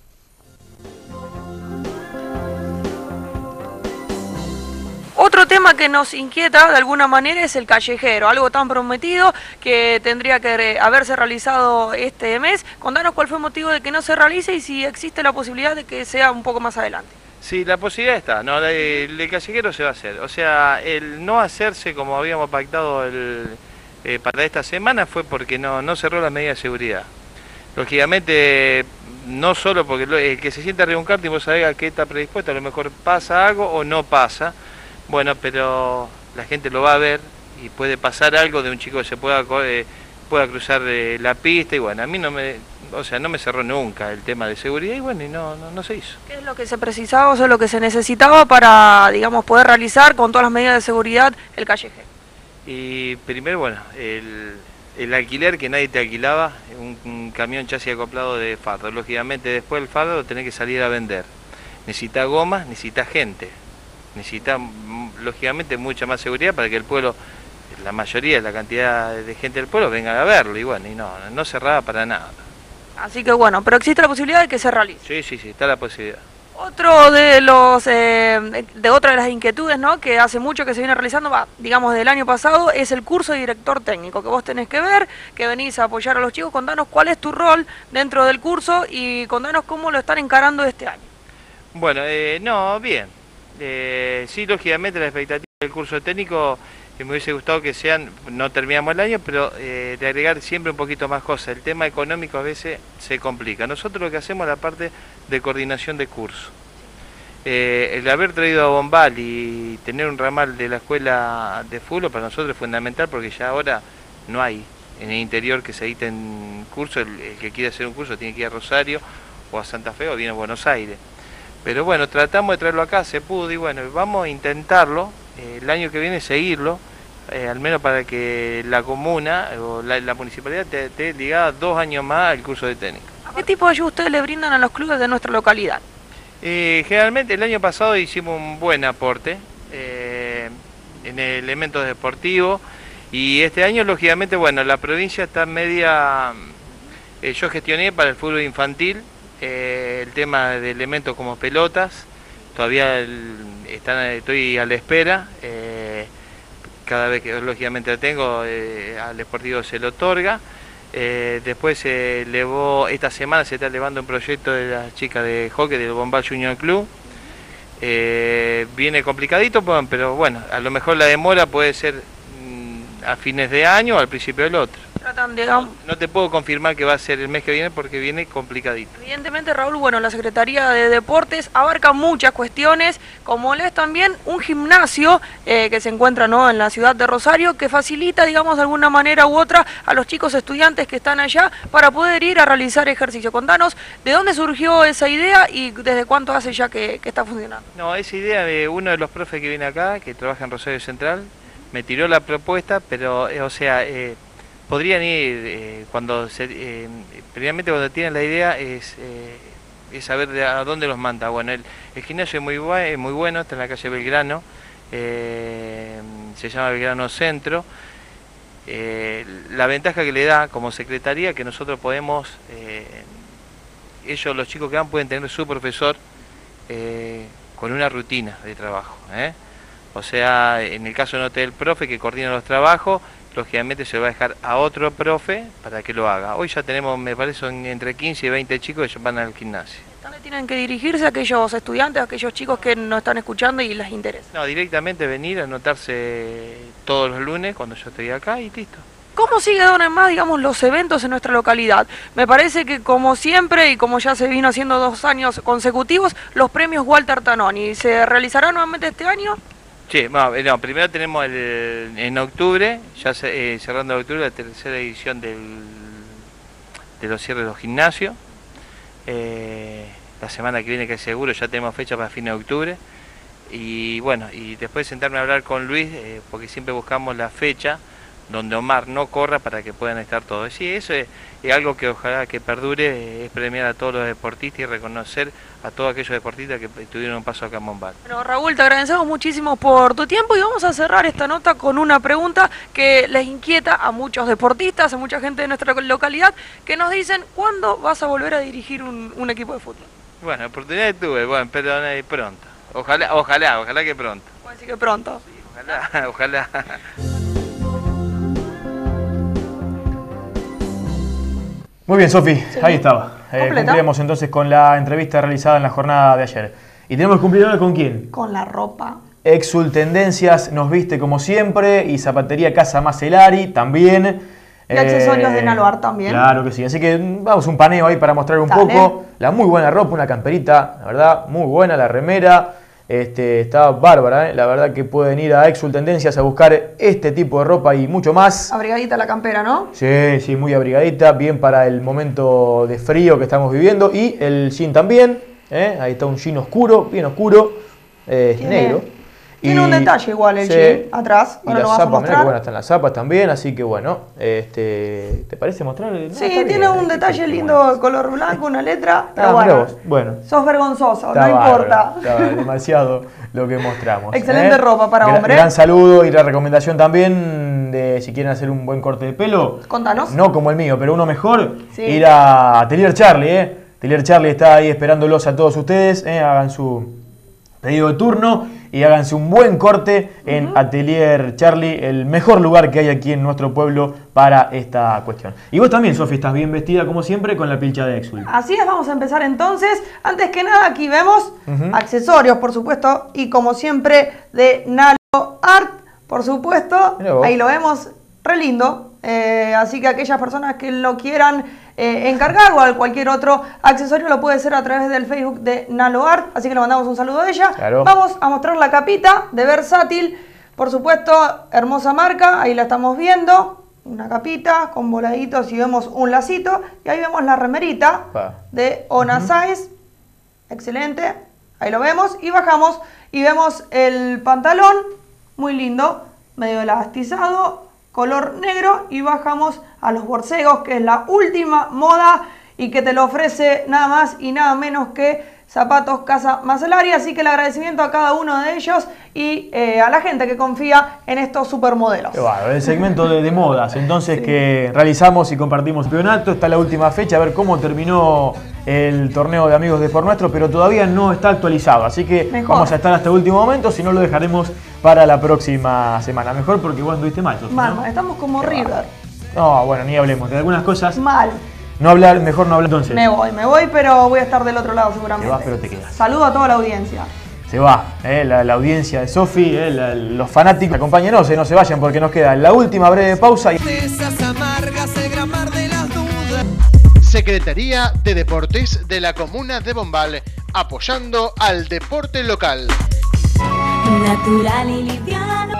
Otro tema que nos inquieta de alguna manera es el callejero, algo tan prometido que tendría que haberse realizado este mes. Contanos cuál fue el motivo de que no se realice y si existe la posibilidad de que sea un poco más adelante.
Sí, la posibilidad está, ¿no? El callejero se va a hacer. O sea, el no hacerse como habíamos pactado para esta semana fue porque no cerró las medidas de seguridad. Lógicamente, no solo porque el que se sienta arriba de un karting vos sabés a qué está predispuesto, a lo mejor pasa algo o no pasa. Bueno, pero la gente lo va a ver y puede pasar algo de un chico que se pueda cruzar la pista y bueno, a mí no me cerró nunca el tema de seguridad y bueno, y no se hizo.
¿Qué es lo que se precisaba o sea, lo que se necesitaba para, digamos, poder realizar con todas las medidas de seguridad el callejero?
Y primero, bueno, el alquiler que nadie te alquilaba, un camión chasis acoplado de fardo. Lógicamente después del fardo lo tenés que salir a vender. Necesita gomas, necesita gente. Necesita, lógicamente, mucha más seguridad para que el pueblo, la mayoría, la cantidad de gente del pueblo venga a verlo. Y bueno, y no cerraba para nada.
Así que bueno, pero existe la posibilidad de que se realice.
Sí, está la posibilidad.
Otro de los otra de las inquietudes, ¿no?, que hace mucho que se viene realizando, digamos del año pasado, es el curso de director técnico, que vos tenés que ver, que venís a apoyar a los chicos. Contanos cuál es tu rol dentro del curso y contanos cómo lo están encarando este año.
Bueno, bien. Sí, lógicamente la expectativa del curso técnico me hubiese gustado que sean, no terminamos el año, pero de agregar siempre un poquito más cosas. El tema económico a veces se complica. Nosotros lo que hacemos es la parte de coordinación de curso. El haber traído a Bombal y tener un ramal de la escuela de fútbol para nosotros es fundamental porque ya ahora no hay en el interior que se editen cursos. El que quiere hacer un curso tiene que ir a Rosario o a Santa Fe o viene a Buenos Aires. Pero bueno, tratamos de traerlo acá, se pudo y bueno, vamos a intentarlo, el año que viene seguirlo, al menos para que la comuna o la municipalidad esté ligada 2 años más al curso de técnico.
¿Qué tipo de ayuda ustedes le brindan a los clubes de nuestra localidad?
Generalmente el año pasado hicimos un buen aporte en elementos deportivos y este año lógicamente, bueno, la provincia está media, yo gestioné para el fútbol infantil, el tema de elementos como pelotas, todavía estoy a la espera, cada vez que lógicamente lo tengo, al deportivo se lo otorga. Después se elevó, esta semana se está elevando un proyecto de las chicas de hockey del Bombal Junior Club. Viene complicadito, pero bueno, a lo mejor la demora puede ser a fines de año o al principio del otro. No te puedo confirmar que va a ser el mes que viene porque viene complicadito.
Evidentemente, Raúl, bueno, la Secretaría de Deportes abarca muchas cuestiones, como es también un gimnasio que se encuentra, ¿no?, en la ciudad de Rosario, que facilita, digamos, de alguna manera u otra a los chicos estudiantes que están allá para poder ir a realizar ejercicio. Contanos, ¿de dónde surgió esa idea y desde cuánto hace ya que está funcionando?
No, esa idea de uno de los profes que viene acá, que trabaja en Rosario Central, me tiró la propuesta, pero, o sea... podrían ir, primeramente cuando tienen la idea es saber a dónde los manda. Bueno, el gimnasio es muy bueno, está en la calle Belgrano, se llama Belgrano Centro. La ventaja que le da como secretaría que nosotros podemos, los chicos que van pueden tener su profesor, con una rutina de trabajo, ¿eh? O sea, en el caso del profe que coordina los trabajos, lógicamente se lo va a dejar a otro profe para que lo haga. Hoy ya tenemos, me parece, entre 15 y 20 chicos que van al gimnasio.
¿Dónde tienen que dirigirse aquellos estudiantes, aquellos chicos que nos están escuchando y les interesa?
No, directamente venir a anotarse todos los lunes cuando yo estoy acá y listo.
¿Cómo sigue de ahora en más, digamos, los eventos en nuestra localidad? Me parece que como siempre y como ya se vino haciendo 2 años consecutivos, los premios Walter Tanoni, ¿se realizará nuevamente este año?
Sí, no, primero tenemos en octubre, ya cerrando octubre, la tercera edición de los cierres de los gimnasios. La semana que viene, que seguro, ya tenemos fecha para fines de octubre. Y bueno, y después sentarme a hablar con Luis, porque siempre buscamos la fecha donde Omar no corra para que puedan estar todos. Sí, eso es algo que ojalá que perdure, es premiar a todos los deportistas y reconocer a todos aquellos deportistas que tuvieron un paso acá en Bombal.
Bueno, Raúl, te agradecemos muchísimo por tu tiempo y vamos a cerrar esta nota con una pregunta que les inquieta a muchos deportistas, a mucha gente de nuestra localidad, que nos dicen, ¿cuándo vas a volver a dirigir un equipo de fútbol?
Bueno, oportunidad tuve, bueno, pero pronto. Ojalá que pronto.
Puede decir que pronto.
Sí, ojalá.
Muy bien, Sofi,
Sí.
ahí estaba. Cumpliremos entonces con la entrevista realizada en la jornada de ayer. ¿Y tenemos que cumplir ahora con quién?
Con la ropa.
Exul Tendencias nos viste como siempre y Zapatería Casa Macelari también.
Y accesorios de Naloar también.
Claro que sí, así que vamos un paneo ahí para mostrar un poco. La muy buena ropa, una camperita, la verdad, muy buena la remera. Está bárbara, la verdad que pueden ir a Exul Tendencias a buscar este tipo de ropa y mucho más.
Abrigadita la campera, ¿no?
Sí, muy abrigadita, bien para el momento de frío que estamos viviendo. Y el jean también, ahí está un jean oscuro, bien oscuro, negro.
Tiene un detalle igual el jean atrás,
y
ahora
las
lo vas a
zapas, mirá
mostrar.
que buenas están las zapas también, así que bueno, ¿te parece mostrar? No,
Sí,
está
tiene
bien,
un detalle lindo, color blanco, una letra, pero
mirá
bueno,
vos, bueno.
sos vergonzoso,
Está
no importa.
bárbaro, está demasiado lo que mostramos.
Excelente ropa para hombre.
Gran saludo y la recomendación también de si quieren hacer un buen corte de pelo.
Contanos.
No como el mío, pero uno mejor,
Sí.
ir a Atelier Charlie. Atelier Charlie está ahí esperándolos a todos ustedes. Hagan su pedido de turno y háganse un buen corte en Atelier Charlie, el mejor lugar que hay aquí en nuestro pueblo para esta cuestión. Y vos también, Sofi, estás bien vestida como siempre con la pilcha de Exul.
Así es, vamos a empezar entonces. Antes que nada, aquí vemos accesorios, por supuesto, y como siempre de Nalo Art, por supuesto. Ahí lo vemos, re lindo. Así que aquellas personas que lo quieran encargar o cualquier otro accesorio lo puede hacer a través del Facebook de Nalo Art. Así que le mandamos un saludo a ella.
Claro.
Vamos a mostrar la capita de Versátil. Por supuesto, hermosa marca, ahí la estamos viendo. Una capita con voladitos y vemos un lacito. Y ahí vemos la remerita de Ona Size. Excelente. Ahí lo vemos. Y bajamos y vemos el pantalón. Muy lindo. Medio elastizado. Color negro. Y bajamos a los borcegos, que es la última moda y que te lo ofrece nada más y nada menos que Zapatos Casa Macelari. Así que el agradecimiento a cada uno de ellos y a la gente que confía en estos supermodelos.
Qué bárbaro, el segmento de modas, entonces que realizamos y compartimos campeonato. Está la última fecha, a ver cómo terminó el torneo de amigos de Por Nuestro, pero todavía no está actualizado, así que vamos a estar hasta el último momento, si no lo dejaremos para la próxima semana. Mejor porque vos anduviste mal, ¿no?
Estamos como River.
No, bueno, ni hablemos de algunas cosas.
Mal.
No hablar, mejor no hablar entonces.
Me voy, pero voy a estar del otro lado seguramente.
Te vas, pero te quedas.
Saludo a toda la audiencia.
Se va, la audiencia de Sofi, los fanáticos, acompáñenos, no se vayan porque nos queda la última breve pausa.
Secretaría de Deportes de la Comuna de Bombal, apoyando al deporte local.
Natural y liviano.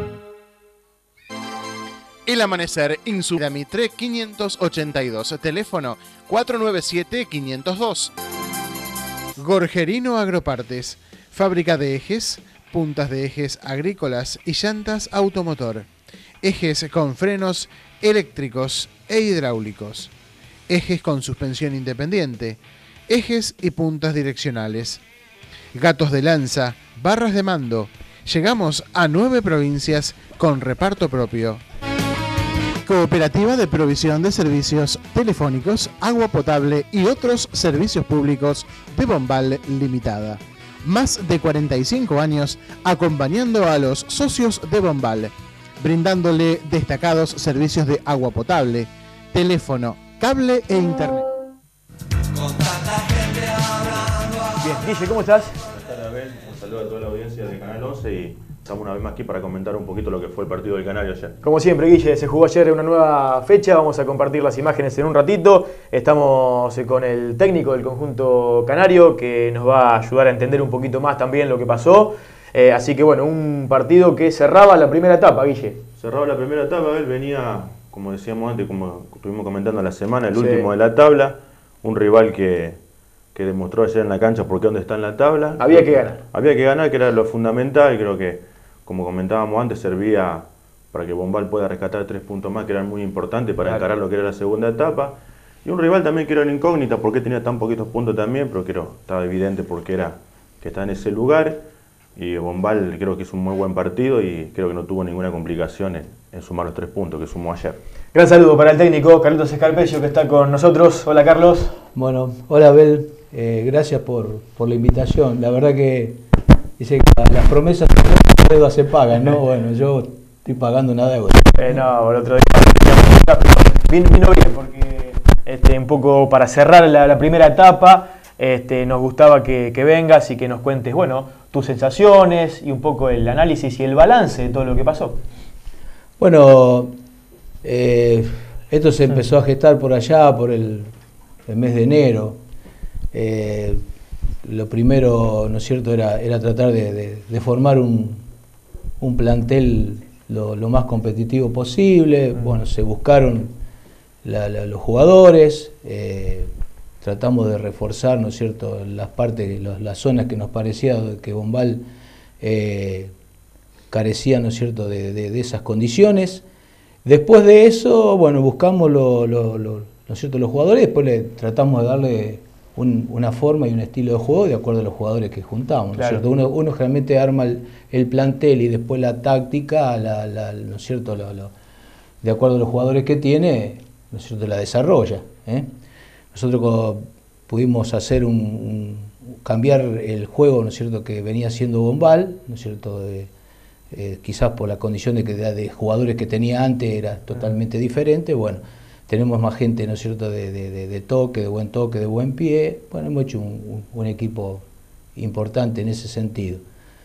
El Amanecer, Insula Mitre 582, teléfono 497-502. Gorgerino Agropartes, fábrica de ejes, puntas de ejes agrícolas y llantas automotor. Ejes con frenos eléctricos e hidráulicos. Ejes con suspensión independiente. Ejes y puntas direccionales. Gatos de lanza, barras de mando. Llegamos a 9 provincias con reparto propio. Cooperativa de provisión de servicios telefónicos, agua potable y otros servicios públicos de Bombal Limitada. Más de 45 años acompañando a los socios de Bombal, brindándole destacados servicios de agua potable, teléfono, cable e internet.
Bien, Guille, ¿cómo estás?
Buenas tardes, Abel. Un saludo a toda la audiencia de Canal 11 y estamos una vez más aquí para comentar un poquito lo que fue el partido del Canario ayer.
Como siempre, Guille, se jugó ayer una nueva fecha, vamos a compartir las imágenes en un ratito. Estamos con el técnico del conjunto canario que nos va a ayudar a entender un poquito más también lo que pasó. Así que bueno, un partido que cerraba la primera etapa, Guille.
Cerraba la primera etapa, Abel, venía, como decíamos antes, como estuvimos comentando la semana, el último de la tabla, un rival que demostró ayer en la cancha por qué dónde está en la tabla.
Había que ganar.
Había que ganar, que era lo fundamental, creo que como comentábamos antes, servía para que Bombal pueda rescatar 3 puntos más, que eran muy importantes para encarar lo que era la segunda etapa. Y un rival también que era una incógnita, porque tenía tan poquitos puntos también, pero creo estaba evidente porque era que está en ese lugar. Y Bombal creo que hizo un muy buen partido y creo que no tuvo ninguna complicación en sumar los 3 puntos que sumó ayer.
Gran saludo para el técnico Carlitos Escarpello que está con nosotros. Hola, Carlos.
Bueno, hola, Abel. Gracias por la invitación. La verdad que dice que las promesas de deuda se pagan, ¿no? Bueno, yo estoy pagando una deuda.
No, el otro día vino bien porque un poco para cerrar la primera etapa nos gustaba que vengas y que nos cuentes, bueno, tus sensaciones y un poco el análisis y el balance de todo lo que pasó.
Bueno, esto se empezó a gestar por allá, por el mes de enero. Lo primero, ¿no es cierto?, era tratar de formar un plantel lo más competitivo posible. Bueno, se buscaron los jugadores, tratamos de reforzar, ¿no es cierto?, las partes, las zonas que nos parecía que Bombal carecía, ¿no es cierto?, de esas condiciones. Después de eso, bueno, buscamos ¿no es cierto?, los jugadores, después le tratamos de darle una forma y un estilo de juego de acuerdo a los jugadores que juntamos, ¿no es cierto? Uno generalmente arma el plantel y después la táctica, ¿no es cierto?, de acuerdo a los jugadores que tiene, ¿no es cierto?, la desarrolla. Nosotros pudimos hacer cambiar el juego, ¿no es cierto?, que venía haciendo Bombal, ¿no es cierto?, quizás por la condición de jugadores que tenía antes era totalmente diferente. Bueno, tenemos más gente, ¿no es cierto?, de toque, de buen pie. Bueno, hemos hecho un equipo importante en ese sentido.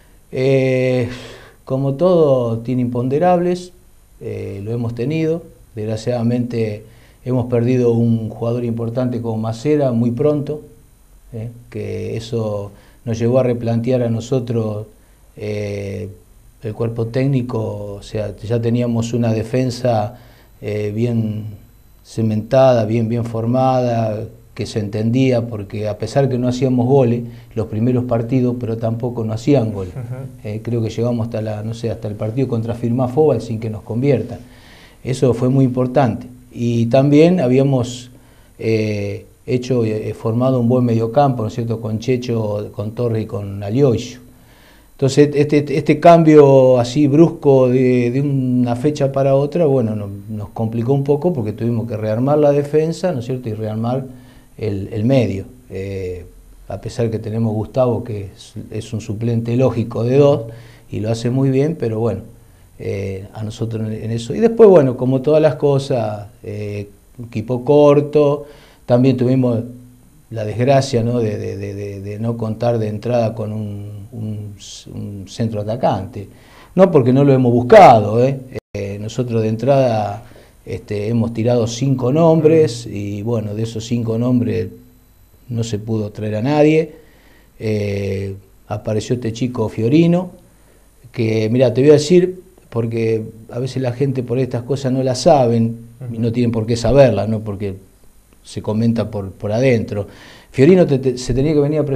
Como todo, tiene imponderables, lo hemos tenido. Desgraciadamente hemos perdido un jugador importante como Macera muy pronto, que eso nos llevó a replantear a nosotros el cuerpo técnico. O sea, ya teníamos una defensa bien cementada, bien formada, que se entendía, porque a pesar que no hacíamos goles los primeros partidos, pero tampoco no hacían goles. Creo que llegamos hasta el partido contra Firmafobal sin que nos conviertan. Eso fue muy importante. Y también habíamos formado un buen mediocampo, ¿no es cierto?, con Checho, con Torre y con Alioisio. Entonces, este cambio así brusco de una fecha para otra, bueno, nos complicó un poco porque tuvimos que rearmar la defensa, ¿no es cierto?, y rearmar el medio. A pesar que tenemos Gustavo, que es un suplente lógico de 2, y lo hace muy bien, pero bueno, a nosotros en eso. Y después, bueno, como todas las cosas, equipo corto, también tuvimos la desgracia, ¿no?, de no contar de entrada con un centro atacante. No porque no lo hemos buscado, nosotros de entrada hemos tirado 5 nombres y bueno, de esos 5 nombres no se pudo traer a nadie. Apareció este chico Fiorino, que mira, te voy a decir, porque a veces la gente por estas cosas no las saben y no tienen por qué saberlas, ¿no?, porque se comenta por adentro. Fiorino se tenía que venir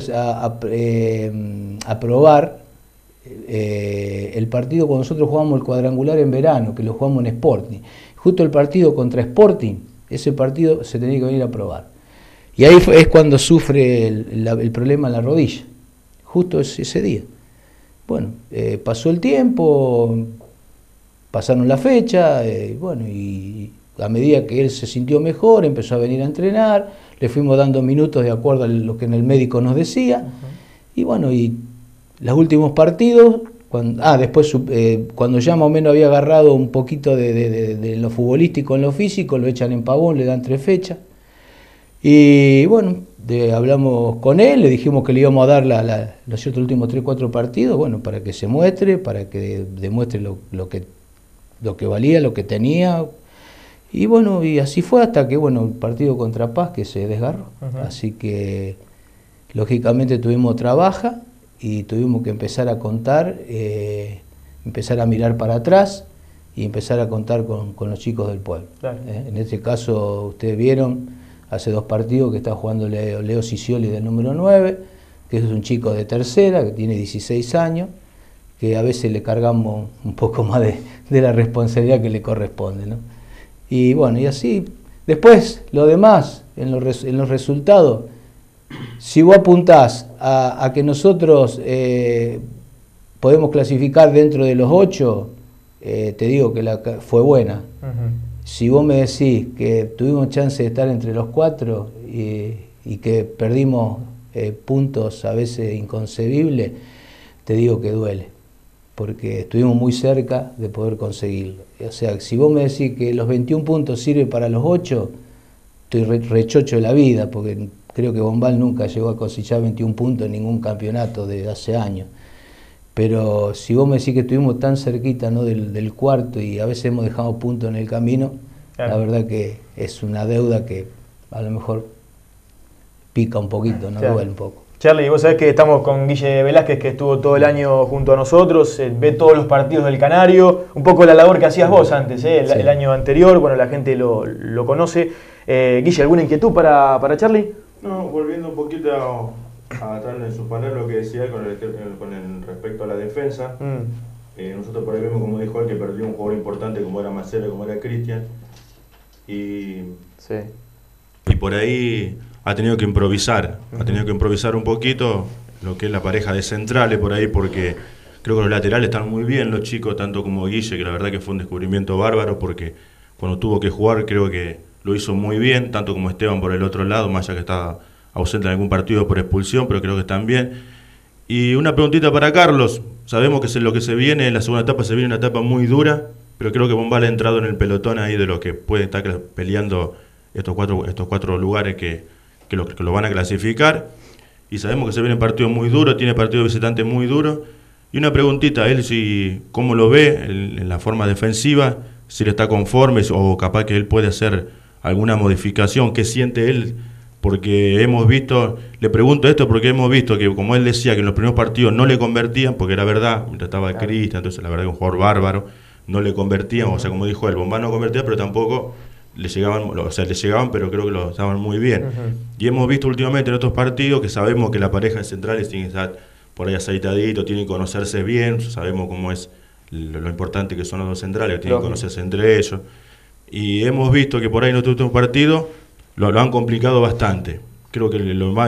a probar el partido cuando nosotros jugamos el cuadrangular en verano, que lo jugamos en Sporting. Justo el partido contra Sporting, ese partido se tenía que venir a probar. Y ahí es cuando sufre el problema en la rodilla, justo ese día. Bueno, pasó el tiempo, pasaron la fecha, bueno, y a medida que él se sintió mejor, empezó a venir a entrenar, le fuimos dando minutos de acuerdo a lo que en el médico nos decía, y bueno, y los últimos partidos, después cuando ya más o menos había agarrado un poquito de lo futbolístico en lo físico, lo echan en Pavón, le dan 3 fechas. Y bueno, hablamos con él, le dijimos que le íbamos a dar los últimos 3-4 partidos, bueno, para que se muestre, para que demuestre lo que valía, lo que tenía. Y bueno, y así fue hasta que, bueno, el partido contra Paz que se desgarró. Así que, lógicamente tuvimos otra baja y tuvimos que empezar a contar, empezar a mirar para atrás y empezar a contar con los chicos del pueblo. Claro. En este caso, ustedes vieron, hace 2 partidos que está jugando Leo Cicioli del número 9, que es un chico de tercera, que tiene 16 años, que a veces le cargamos un poco más de la responsabilidad que le corresponde, ¿no? Y bueno, y así, después, lo demás, en los resultados, si vos apuntás a que nosotros podemos clasificar dentro de los 8, te digo que fue buena. Si vos me decís que tuvimos chance de estar entre los 4 y que perdimos puntos a veces inconcebibles, te digo que duele, porque estuvimos muy cerca de poder conseguirlo. O sea, si vos me decís que los 21 puntos sirven para los 8, estoy rechocho de la vida, porque creo que Bombal nunca llegó a cosechar 21 puntos en ningún campeonato de hace años. Pero si vos me decís que estuvimos tan cerquita, ¿no?, del cuarto y a veces hemos dejado puntos en el camino, claro, la verdad que es una deuda que a lo mejor pica un poquito, ¿no? Claro. Duele un poco.
Charly, vos sabés que estamos con Guille Velázquez, que estuvo todo el año junto a nosotros, ve todos los partidos del Canario, un poco la labor que hacías vos antes, sí, el año anterior, bueno, la gente lo conoce. Guille, ¿alguna inquietud para Charly?
No, volviendo un poquito a atrás en sus palabras lo que decía con el respecto a la defensa. Nosotros por ahí vemos, como dijo él, que perdió un jugador importante como era Macero, como era Cristian. Y por ahí ha tenido que improvisar, un poquito lo que es la pareja de centrales por ahí, porque creo que los laterales están muy bien, los chicos, tanto como Guille, que la verdad que fue un descubrimiento bárbaro, porque cuando tuvo que jugar creo que lo hizo muy bien, tanto como Esteban por el otro lado, más allá que estaba ausente en algún partido por expulsión, pero creo que están bien. Y una preguntita para Carlos, sabemos que lo que se viene en la segunda etapa, se viene una etapa muy dura, pero creo que Bombal ha entrado en el pelotón ahí de lo que puede estar peleando estos cuatro lugares que lo van a clasificar, y sabemos que se viene un partido muy duro, tiene partido visitante muy duro. Y una preguntita, él cómo lo ve en la forma defensiva, si le está conforme o capaz que él puede hacer alguna modificación, qué siente él, porque hemos visto, le pregunto esto porque hemos visto que, como él decía, que en los primeros partidos no le convertían, porque era verdad, mientras estaba Cristian, entonces la verdad que un jugador bárbaro, no le convertían, o sea, como dijo él, Bombal no convertía, pero tampoco le llegaban, pero creo que lo estaban muy bien. Y hemos visto últimamente en otros partidos que sabemos que la pareja de centrales tiene que estar por ahí aceitadito, tienen que conocerse bien, sabemos cómo es lo importante que son los dos centrales, tienen que conocerse entre ellos. Y hemos visto que por ahí en otros últimos partidos lo han complicado bastante. Creo que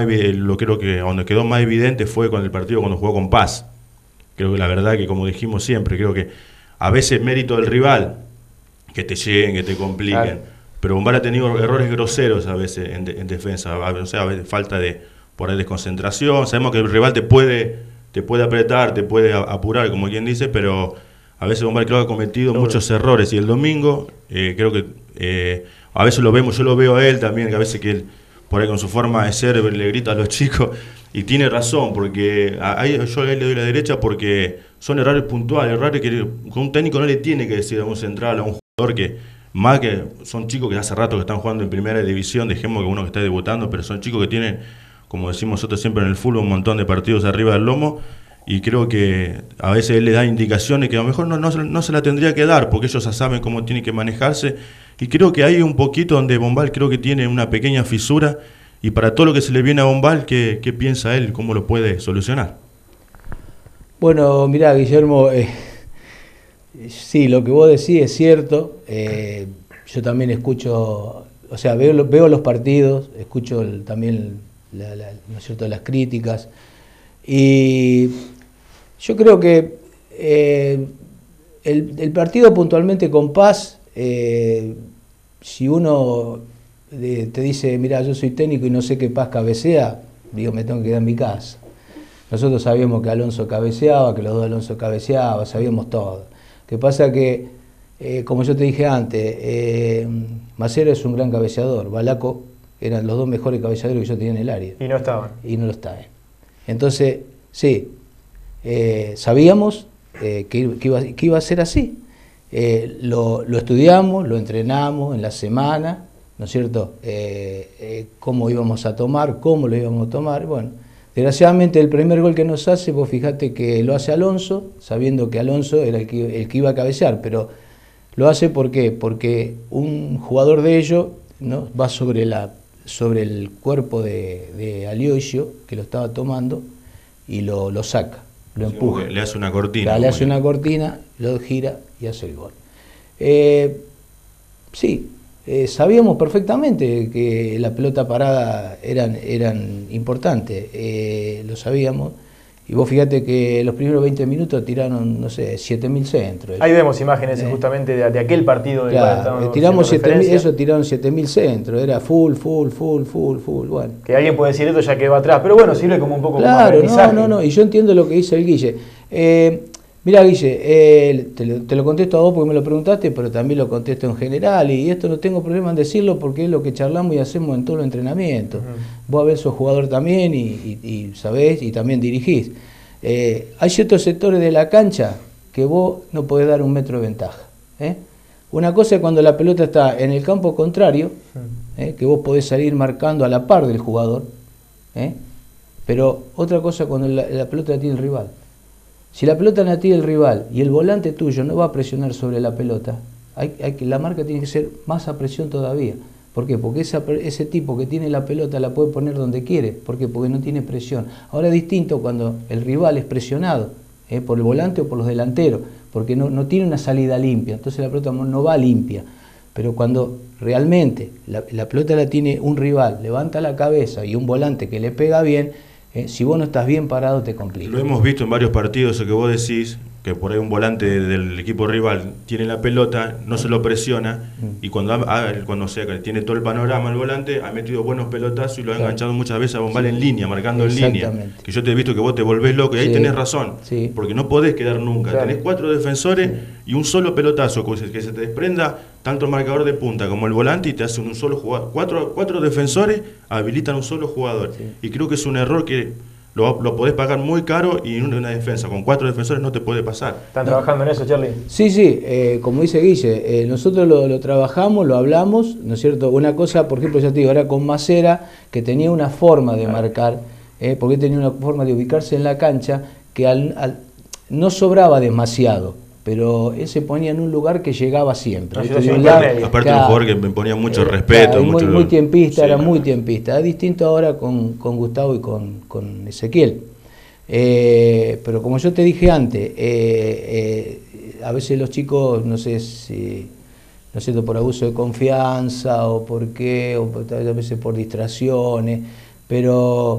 donde quedó más evidente fue con el partido cuando jugó con Paz. Creo que la verdad que, como dijimos siempre, creo que a veces mérito del rival, que te lleguen, que te compliquen. Claro. Pero Bombal ha tenido errores groseros a veces en defensa, o sea, a veces falta de por ahí desconcentración. Sabemos que el rival te puede apretar, te puede apurar, como quien dice, pero a veces Bombal creo que ha cometido muchos errores. Y el domingo creo que a veces lo vemos, yo lo veo a él también, que a veces que él por ahí con su forma de ser le grita a los chicos, y tiene razón, porque yo a él le doy la derecha porque son errores puntuales, errores que un técnico no le tiene que decir a un central, a un jugador que más que son chicos que hace rato que están jugando en primera división, dejemos que uno que está debutando, pero son chicos que tienen, como decimos nosotros siempre en el fútbol, un montón de partidos arriba del lomo, y creo que a veces él le da indicaciones que a lo mejor no se la tendría que dar, porque ellos ya saben cómo tienen que manejarse, y creo que hay un poquito donde Bombal creo que tiene una pequeña fisura, y para todo lo que se le viene a Bombal, ¿qué piensa él? ¿Cómo lo puede solucionar?
Bueno, mirá, Guillermo, sí, lo que vos decís es cierto. Yo también escucho, o sea, veo los partidos, escucho también ¿no es cierto?, las críticas, y yo creo que el partido puntualmente con Paz, si uno te dice, mira, yo soy técnico y no sé qué Paz cabecea, digo, me tengo que quedar en mi casa. Nosotros sabíamos que Alonso cabeceaba, que los dos Alonso cabeceaban, sabíamos todo. Lo que pasa que, como yo te dije antes, Macera es un gran cabeceador, Balaco eran los dos mejores cabeceadores que yo tenía en el área.
Y no estaban.
Y no lo estaban. Entonces, sí, sabíamos que iba a ser así. Lo estudiamos, lo entrenamos en la semana, ¿no es cierto? Cómo íbamos a tomar, cómo lo íbamos a tomar. Bueno, desgraciadamente el primer gol que nos hace, vos fijate que lo hace Alonso, sabiendo que Alonso era el que iba a cabecear, pero lo hace ¿por qué? Porque un jugador de ellos, ¿no?, va sobre el cuerpo de Alioisio, que lo estaba tomando, y lo saca, lo empuja.
Le hace una cortina.
Le hace una cortina, lo gira y hace el gol. Sí, sabíamos perfectamente que la pelota parada eran importantes, lo sabíamos. Y vos fíjate que los primeros 20 minutos tiraron, no sé, 7.000 centros.
Ahí vemos imágenes justamente de aquel partido.
Claro, tiramos 7.000, eso tiraron 7.000 centros, era full, bueno.
Que alguien puede decir esto ya que va atrás, pero bueno, sirve como un poco como
aprendizaje. No, y yo entiendo lo que dice el Guille. Mira, Guille, te lo contesto a vos porque me lo preguntaste, pero también lo contesto en general, y esto no tengo problema en decirlo porque es lo que charlamos y hacemos en todo el entrenamiento. Vos a ver, sos jugador también y sabés y también dirigís. Hay ciertos sectores de la cancha que vos no podés dar 1 metro de ventaja. Una cosa es cuando la pelota está en el campo contrario, que vos podés salir marcando a la par del jugador, pero otra cosa es cuando la pelota la tiene el rival. Si la pelota la tiene el rival y el volante tuyo no va a presionar sobre la pelota, la marca tiene que ser más a presión todavía. ¿Por qué? Porque ese tipo que tiene la pelota la puede poner donde quiere. ¿Por qué? Porque no tiene presión. Ahora es distinto cuando el rival es presionado por el volante o por los delanteros, porque no tiene una salida limpia, entonces la pelota no va limpia. Pero cuando realmente la pelota la tiene un rival, levanta la cabeza y un volante que le pega bien, si vos no estás bien parado te complica.
Lo hemos visto en varios partidos, eso que vos decís, que por ahí un volante del equipo rival tiene la pelota, no se lo presiona, y cuando tiene todo el panorama el volante, ha metido buenos pelotazos y lo ha enganchado muchas veces a Bombal en línea, marcando en línea. Que yo te he visto que vos te volvés loco, y ahí tenés razón, porque no podés quedar nunca. Tenés 4 defensores y un solo pelotazo, que se te desprenda tanto el marcador de punta como el volante y te hacen un solo jugador. 4 defensores habilitan un solo jugador. Y creo que es un error que lo podés pagar muy caro, y en una defensa con 4 defensores no te puede pasar.
¿Están trabajando en eso, Charlie?
Sí, como dice Guille, nosotros lo trabajamos, lo hablamos, ¿no es cierto? Una cosa, por ejemplo, ya te digo, ahora con Macera, que tenía una forma de marcar, porque tenía una forma de ubicarse en la cancha, que no sobraba demasiado, pero él se ponía en un lugar que llegaba siempre.
Aparte un jugador que me ponía mucho respeto.
Muy tiempista, era muy tiempista. Es distinto ahora con Gustavo y con Ezequiel. Pero como yo te dije antes, a veces los chicos, no sé si, ¿no es cierto?, por abuso de confianza o por qué, o a veces por distracciones, pero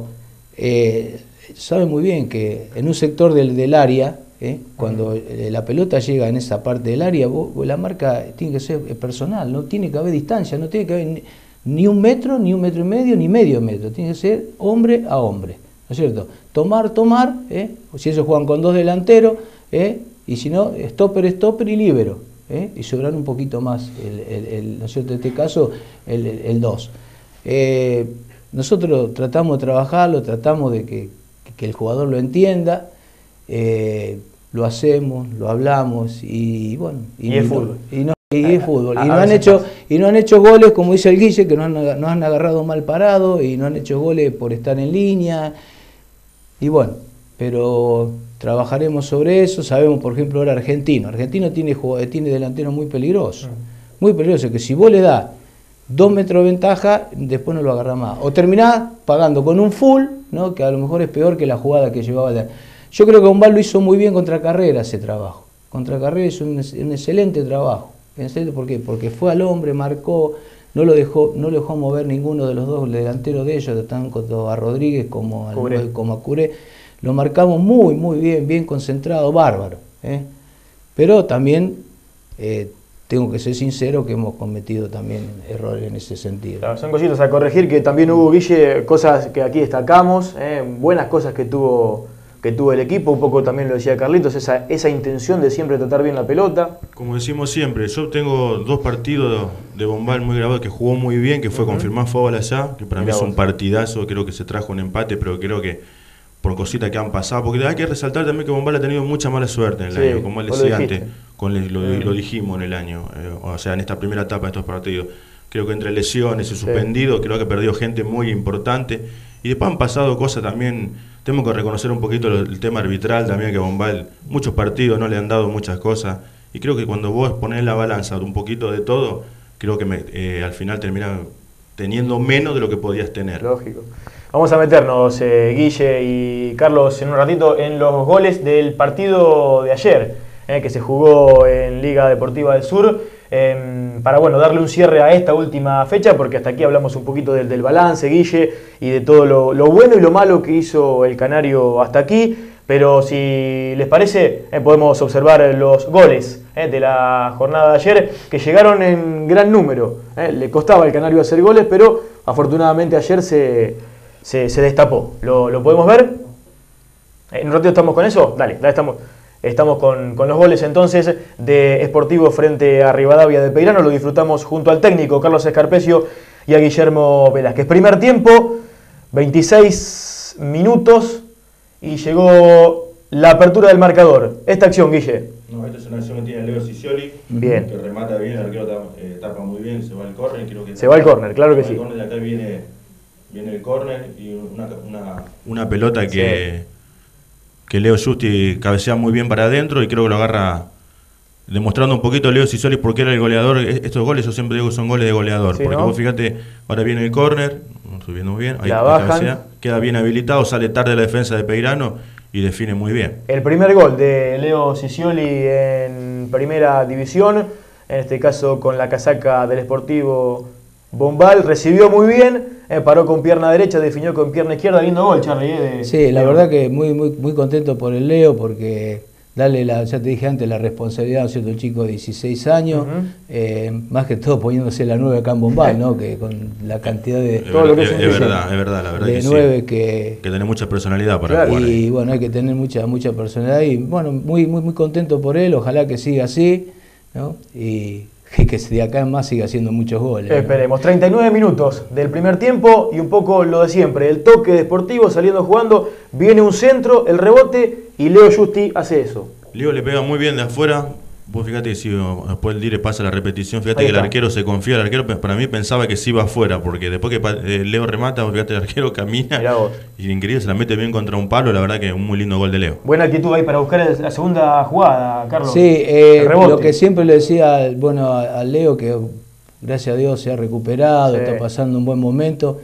saben muy bien que en un sector del área, cuando la pelota llega en esa parte del área, la marca tiene que ser personal, no tiene que haber distancia, no tiene que haber ni 1 metro, ni 1,5 metros, ni medio metro, tiene que ser hombre a hombre, ¿no es cierto? Tomar, si ellos juegan con 2 delanteros, y si no, stopper y líbero, y sobrar un poquito más, ¿no es cierto?, en este caso, el 2. Nosotros tratamos de trabajarlo, tratamos de que el jugador lo entienda, lo hacemos, lo hablamos y bueno.
Y es fútbol.
Es fútbol. Y no han hecho goles, como dice el Guille, que no han agarrado mal parado y no han hecho goles por estar en línea. Y bueno, pero trabajaremos sobre eso. Sabemos, por ejemplo, ahora Argentino tiene delanteros muy peligrosos. Muy peligrosos, que si vos le das 2 metros de ventaja, después no lo agarra más. O terminás pagando con un full, ¿no?, que a lo mejor es peor que la jugada que llevaba. Yo creo que Bombal lo hizo muy bien contra Carrera ese trabajo. Contra Carrera hizo un excelente trabajo. ¿Por qué? Porque fue al hombre, marcó, no lo dejó mover ninguno de los 2 delanteros de ellos, tanto a Rodríguez como a Curé. Lo marcamos muy bien concentrado, bárbaro. Pero también tengo que ser sincero que hemos cometido también errores en ese sentido.
Claro, son cositas a corregir, que también hubo, Guille, cosas que aquí destacamos, buenas cosas que tuvo que tuvo el equipo, un poco también lo decía Carlitos, esa intención de siempre tratar bien la pelota.
Como decimos siempre, yo tengo 2 partidos de Bombal muy grabados que jugó muy bien, que fue confirmar Fútbol allá, que para mí es un partidazo, creo que se trajo un empate, pero creo que por cositas que han pasado, porque hay que resaltar también que Bombal ha tenido mucha mala suerte en el año, como él decía antes, lo dijimos en el año, o sea, en esta primera etapa de estos partidos. Creo que entre lesiones y suspendidos, creo que perdió gente muy importante, y después han pasado cosas también. Tengo que reconocer un poquito el tema arbitral también, que Bombal, muchos partidos no le han dado muchas cosas, y creo que cuando vos ponés la balanza un poquito de todo, creo que al final termina teniendo menos de lo que podías tener.
Lógico. Vamos a meternos, Guille y Carlos, en un ratito en los goles del partido de ayer, que se jugó en Liga Deportiva del Sur, para darle un cierre a esta última fecha, porque hasta aquí hablamos un poquito del balance, Guille, y de todo lo bueno y lo malo que hizo el Canario hasta aquí, pero si les parece, podemos observar los goles de la jornada de ayer, que llegaron en gran número. Le costaba al Canario hacer goles, pero afortunadamente ayer se destapó. ¿Lo podemos ver? ¿En un ratito estamos con eso? Dale, estamos con los goles entonces de Sportivo frente a Rivadavia de Peirano. Lo disfrutamos junto al técnico Carlos Escarpecio y a Guillermo Velázquez. Primer tiempo, 26 minutos y llegó la apertura del marcador. Esta acción, Guille.
No, esta es una acción que tiene Leo Ciccioli,
bien,
que remata bien, el arquero tapa muy bien, se va al córner.
Se va al córner, claro que sí.
De acá viene el córner y una pelota que Leo Justi cabecea muy bien para adentro, y creo que lo agarra demostrando un poquito Leo Ciccioli porque era el goleador. Estos goles yo siempre digo que son goles de goleador, porque vos fíjate, ahora viene el córner, no estoy viendo muy bien, ahí cabecea, queda bien habilitado, sale tarde la defensa de Peirano y define muy bien. El primer gol de Leo Ciccioli en primera división, en este caso con la casaca del Sportivo Bombal, recibió muy bien, paró con pierna derecha, definió con pierna izquierda, lindo gol, Charlie.
Sí, la verdad que muy contento por el Leo, porque ya te dije antes, la responsabilidad, ¿cierto? El chico de 16 años, más que todo poniéndose la 9 acá en Bombal, ¿no? Que con la cantidad de...
Es verdad, la verdad
de
que
9
sí.
Que
tener mucha personalidad para jugar.
Y bueno, hay que tener mucha personalidad, y bueno, muy contento por él, ojalá que siga así, ¿no? Y que de acá en más siga haciendo muchos goles.
Esperemos. 39 minutos del primer tiempo y un poco lo de siempre. El toque de Sportivo saliendo jugando, viene un centro, el rebote y Leo Justi hace eso.
Leo le pega muy bien de afuera. Vos fíjate que si después el Dire pasa la repetición, fíjate que el arquero se confía, el arquero para mí pensaba que sí iba afuera, porque después que Leo remata, fíjate el arquero camina y increíble, se la mete bien contra un palo, la verdad que un muy lindo gol de Leo.
Buena actitud ahí para buscar la segunda jugada, Carlos.
Sí, lo que siempre le decía a Leo, que gracias a Dios se ha recuperado, está pasando un buen momento,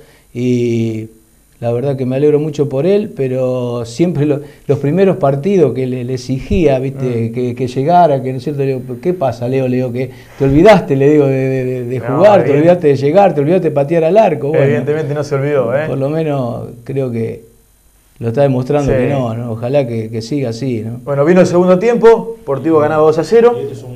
y la verdad que me alegro mucho por él, pero siempre los primeros partidos que le exigía, ¿viste? Que llegara, que no es cierto, le digo, ¿qué pasa, Leo? Que te olvidaste, le digo, de jugar, te olvidaste de llegar, te olvidaste de patear al arco. Bueno,
evidentemente no se olvidó,
Por lo menos creo que lo está demostrando que no, ojalá que siga así, ¿no?
Bueno, vino el segundo tiempo, Sportivo ganaba 2-0.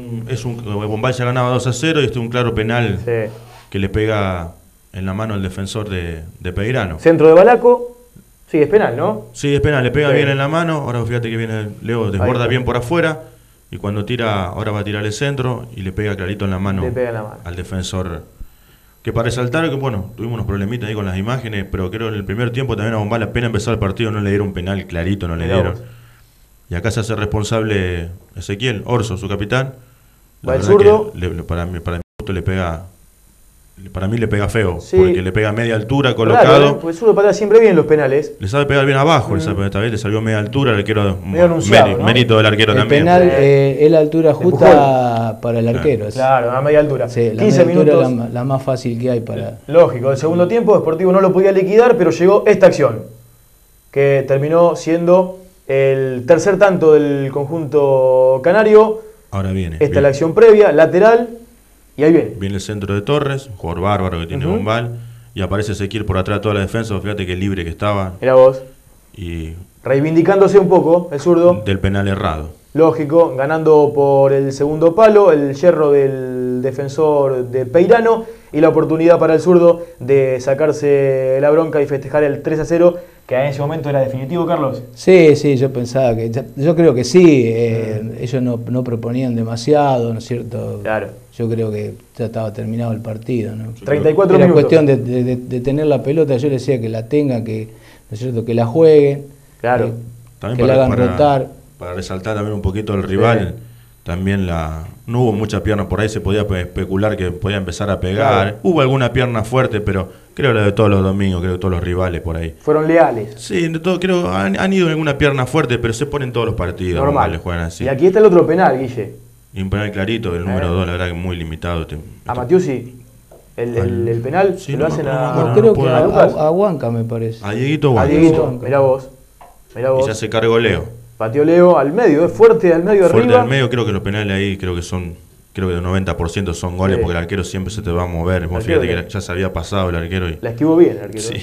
Bombal ya ganaba 2-0 y este es un claro penal que le pega en la mano el defensor de Peirano.
Centro de Balaco, sí, es penal, ¿no?
Sí, es penal, le pega bien en la mano. Ahora fíjate que viene Leo, desborda bien por afuera, y cuando tira, ahora va a tirar el centro y le pega clarito en la mano, al defensor. Que para resaltar que, bueno, tuvimos unos problemitas ahí con las imágenes, pero creo que en el primer tiempo también a Bombal apenas empezó el partido no le dieron un penal clarito, no le dieron. Y acá se hace responsable Ezequiel Orso, su capitán.
Va el zurdo.
Para mi gusto le pega... Para mí le pega feo, porque le pega a media altura colocado.
Claro, pues uno patea siempre bien los penales.
Le sabe pegar bien abajo, esta vez le salió media altura, el arquero,
mérito
del arquero
el
también.
El penal es la altura justa para el arquero.
Claro, a media altura.
Sí, la
15
media
minutos.
altura es la más fácil que hay para...
Lógico, el segundo tiempo Sportivo no lo podía liquidar, pero llegó esta acción, que terminó siendo el tercer tanto del conjunto canario.
Ahora viene.
Esta es la acción previa, lateral. Y ahí viene.
Viene el centro de Torres, un jugador bárbaro que tiene Bombal. Y aparece Ezequiel por atrás de toda la defensa. Fíjate que libre que estaba.
Era vos.
Y
reivindicándose un poco, el zurdo.
Del penal errado.
Lógico, ganando por el segundo palo, el yerro del defensor de Peirano. y la oportunidad para el zurdo de sacarse la bronca y festejar el 3-0, que en ese momento era definitivo, Carlos.
Sí, yo pensaba que, yo creo que sí, ellos no proponían demasiado, ¿no es cierto?
Claro.
Yo creo que ya estaba terminado el partido, ¿no?
34
era
minutos.
cuestión de tener la pelota, yo les decía que la tengan, que, ¿no es cierto?, que la jueguen,
claro.
También
que la hagan rotar.
Para resaltar también un poquito el rival, también no hubo mucha pierna por ahí, se podía especular que podía empezar a pegar. Claro. Hubo alguna pierna fuerte, pero creo la de todos los domingos, creo que todos los rivales por ahí.
Fueron leales.
Sí, de todo, creo han ido en alguna pierna fuerte, pero se ponen todos los partidos.
Normal.
Le juegan así.
Y aquí está el otro penal, Guille.
Y un penal clarito, el número 2, la verdad que muy limitado.
A Matiusi, el penal,
sí,
se lo hacen a...
creo que a Huanca, me parece.
A Dieguito Huanca.
A Dieguito, mirá vos.
Y ya se cargó Leo.
Pateó Leo al medio, es fuerte al medio
fuerte
arriba.
Al medio, creo que los penales ahí creo que el 90% son goles, porque el arquero siempre se te va a mover. Vos fíjate que ya se había pasado el arquero.
La esquivó bien el arquero.
Sí,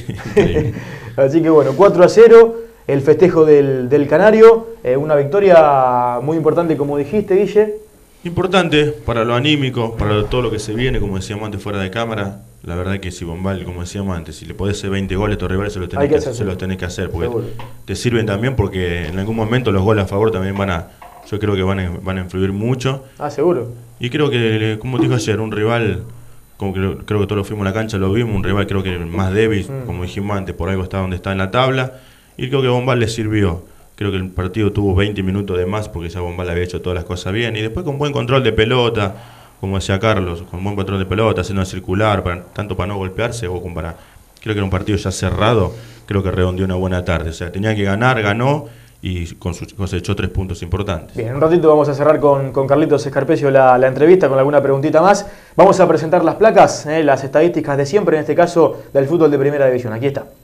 Así que bueno, 4-0, el festejo del Canario, una victoria muy importante como dijiste, Guille.
Importante para lo anímico, para todo lo que se viene, como decíamos antes fuera de cámara. La verdad que si Bombal, como decíamos antes, si le podés hacer 20 goles a tus rivales, se los tenés que hacer, porque te sirven también, porque en algún momento los goles a favor también yo creo que van a influir mucho.
Ah, seguro.
Y creo que, como dijo ayer, un rival, como creo que todos fuimos a la cancha, lo vimos, un rival creo que más débil, como dijimos antes, por algo está donde está en la tabla, y creo que a Bombal le sirvió. Creo que el partido tuvo 20 minutos de más, porque ya Bombal había hecho todas las cosas bien, y después con buen control de pelota, como decía Carlos, con buen control de pelota, haciendo circular, tanto para no golpearse, o como para... Creo que era un partido ya cerrado, creo que redondeó una buena tarde. O sea, tenía que ganar, ganó, y cosechó 3 puntos importantes.
Bien, en un ratito vamos a cerrar con Carlitos Escarpecio la entrevista, con alguna preguntita más. Vamos a presentar las placas, las estadísticas de siempre, en este caso del fútbol de primera división. Aquí está.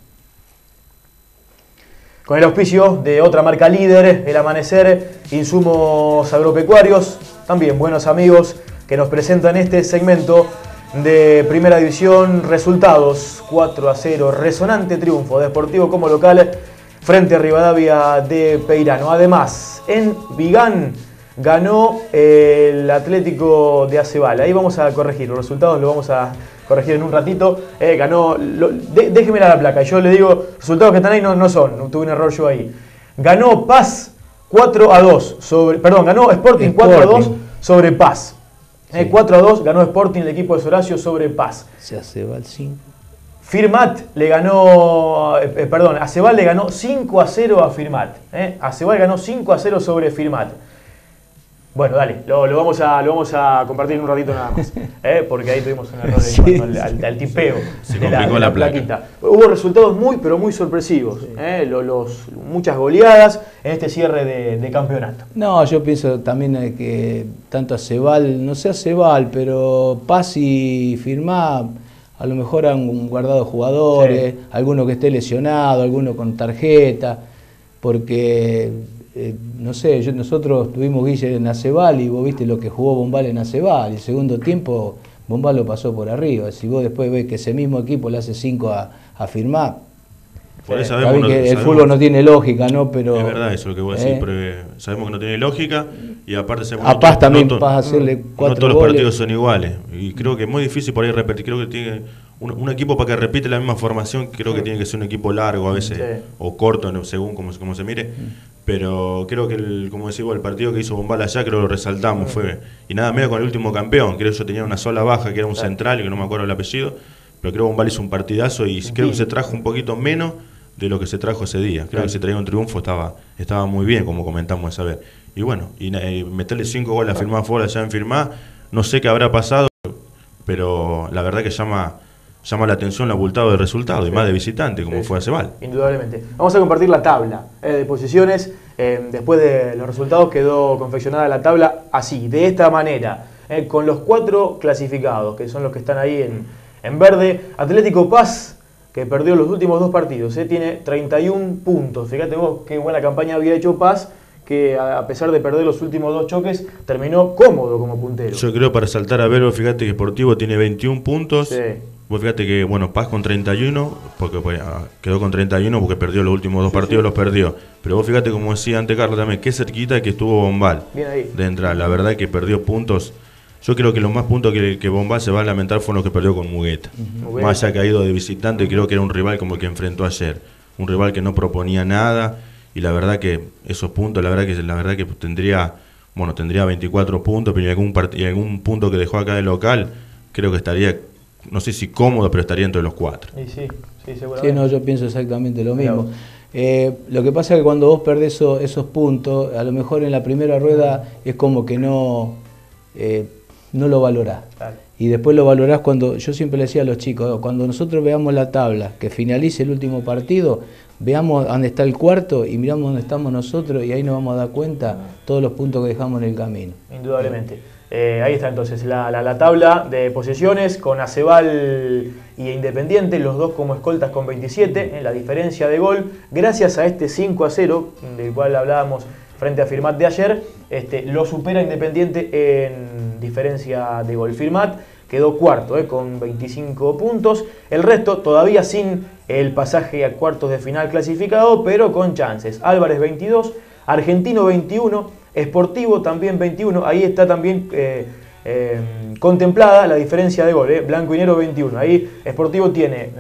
Con el auspicio de otra marca líder, El Amanecer, insumos agropecuarios, también buenos amigos que nos presentan este segmento de primera división. Resultados: 4-0, resonante triunfo de Sportivo como local frente a Rivadavia de Peirano. Además, en Vigán ganó el Atlético de Acebal. Ahí vamos a corregir, los resultados los vamos a corregir en un ratito. Ganó, déjeme la placa, yo le digo, resultados que están ahí no son, tuve un error yo ahí. Ganó Paz 4-2 ganó Sporting 4-2 sobre Paz. Sí. 4-2 ganó Sporting, el equipo de Horacio, sobre Paz.
Acebal 5.
Firmat le ganó, Acebal le ganó 5-0 a Firmat. Acebal ganó 5-0 sobre Firmat. Bueno, dale, lo vamos a compartir en un ratito nada más, porque ahí tuvimos un error en cuanto al tipeo de la plaquita. Hubo resultados pero muy sorpresivos, muchas goleadas en este cierre de campeonato.
No, yo pienso también que tanto Acebal, no sé Acebal, pero Paz y Firmat a lo mejor han guardado jugadores, sí. Alguno que esté lesionado, alguno con tarjeta, porque... no sé, nosotros tuvimos Guille en Acebal y vos viste lo que jugó Bombal en Acebal. El segundo tiempo Bombal lo pasó por arriba. Si vos después ves que ese mismo equipo le hace 5 a Firmat, sabemos que el fútbol no tiene lógica, ¿no? Pero
es verdad eso lo que vos decís, pero sabemos que no tiene lógica y aparte sabemos
a Paz también vas a hacerle 4
no todos
goles.
Los partidos son iguales y creo que es muy difícil por ahí repetir. Creo que tiene un equipo para que repite la misma formación, creo que tiene que ser un equipo largo a veces, o corto, según como se mire. Pero creo que, como decís vos, el partido que hizo Bombal allá, creo que lo resaltamos, y nada menos con el último campeón. Creo que yo tenía una sola baja, que era un central, y que no me acuerdo el apellido, pero creo que Bombal hizo un partidazo y creo que se trajo un poquito menos de lo que se trajo ese día. Creo que si traía un triunfo estaba muy bien, como comentamos esa vez. Y bueno, y meterle 5 goles a Firmat fuera allá en Firmat, no sé qué habrá pasado, pero la verdad que llama la atención el abultado del resultado, y más de visitante, como fue Acebal.
Indudablemente. Vamos a compartir la tabla de posiciones. Después de los resultados quedó confeccionada la tabla así, de esta manera, con los 4 clasificados, que son los que están ahí en verde. Atlético Paz, que perdió los últimos 2 partidos, tiene 31 puntos. Fíjate vos qué buena campaña había hecho Paz, que a pesar de perder los últimos 2 choques, terminó cómodo como puntero.
Yo creo, para saltar a verlo, fíjate que Sportivo tiene 21 puntos.
Sí.
Vos fíjate que, Paz con 31, porque quedó con 31 porque perdió los últimos 2 partidos, los perdió. Pero vos fíjate, como decía antes Carlos también, qué cerquita que estuvo Bombal
Bien ahí.
de entrar. La verdad que perdió puntos Yo creo que los más puntos que Bombal se va a lamentar fueron los que perdió con Mugueta. Más allá que ha ido de visitante, creo que era un rival como el que enfrentó ayer. Un rival que no proponía nada, y la verdad que esos puntos, la verdad que tendría 24 puntos, pero y algún punto que dejó acá de local, creo que estaría, no sé si cómodo, pero estaría entre los 4.
Y sí, seguramente.
Sí, no, yo pienso exactamente lo mismo. Lo que pasa es que cuando vos perdés esos puntos, a lo mejor en la primera rueda es como que no lo valorás. Claro. Y después lo valorás cuando, yo siempre le decía a los chicos, cuando nosotros veamos la tabla, que finalice el último partido, veamos dónde está el cuarto y miramos dónde estamos nosotros, y ahí nos vamos a dar cuenta todos los puntos que dejamos en el camino.
Indudablemente. Ahí está entonces la tabla de posesiones con Acebal y Independiente, los dos como escoltas con 27, la diferencia de gol, gracias a este 5-0 del cual hablábamos frente a Firmat de ayer, lo supera Independiente en diferencia de gol. Firmat quedó cuarto con 25 puntos, el resto todavía sin el pasaje a cuartos de final clasificado, pero con chances. Álvarez 22, Argentino 21, Sportivo también 21, ahí está también contemplada la diferencia de gol, Blanco y Negro 21, ahí Sportivo tiene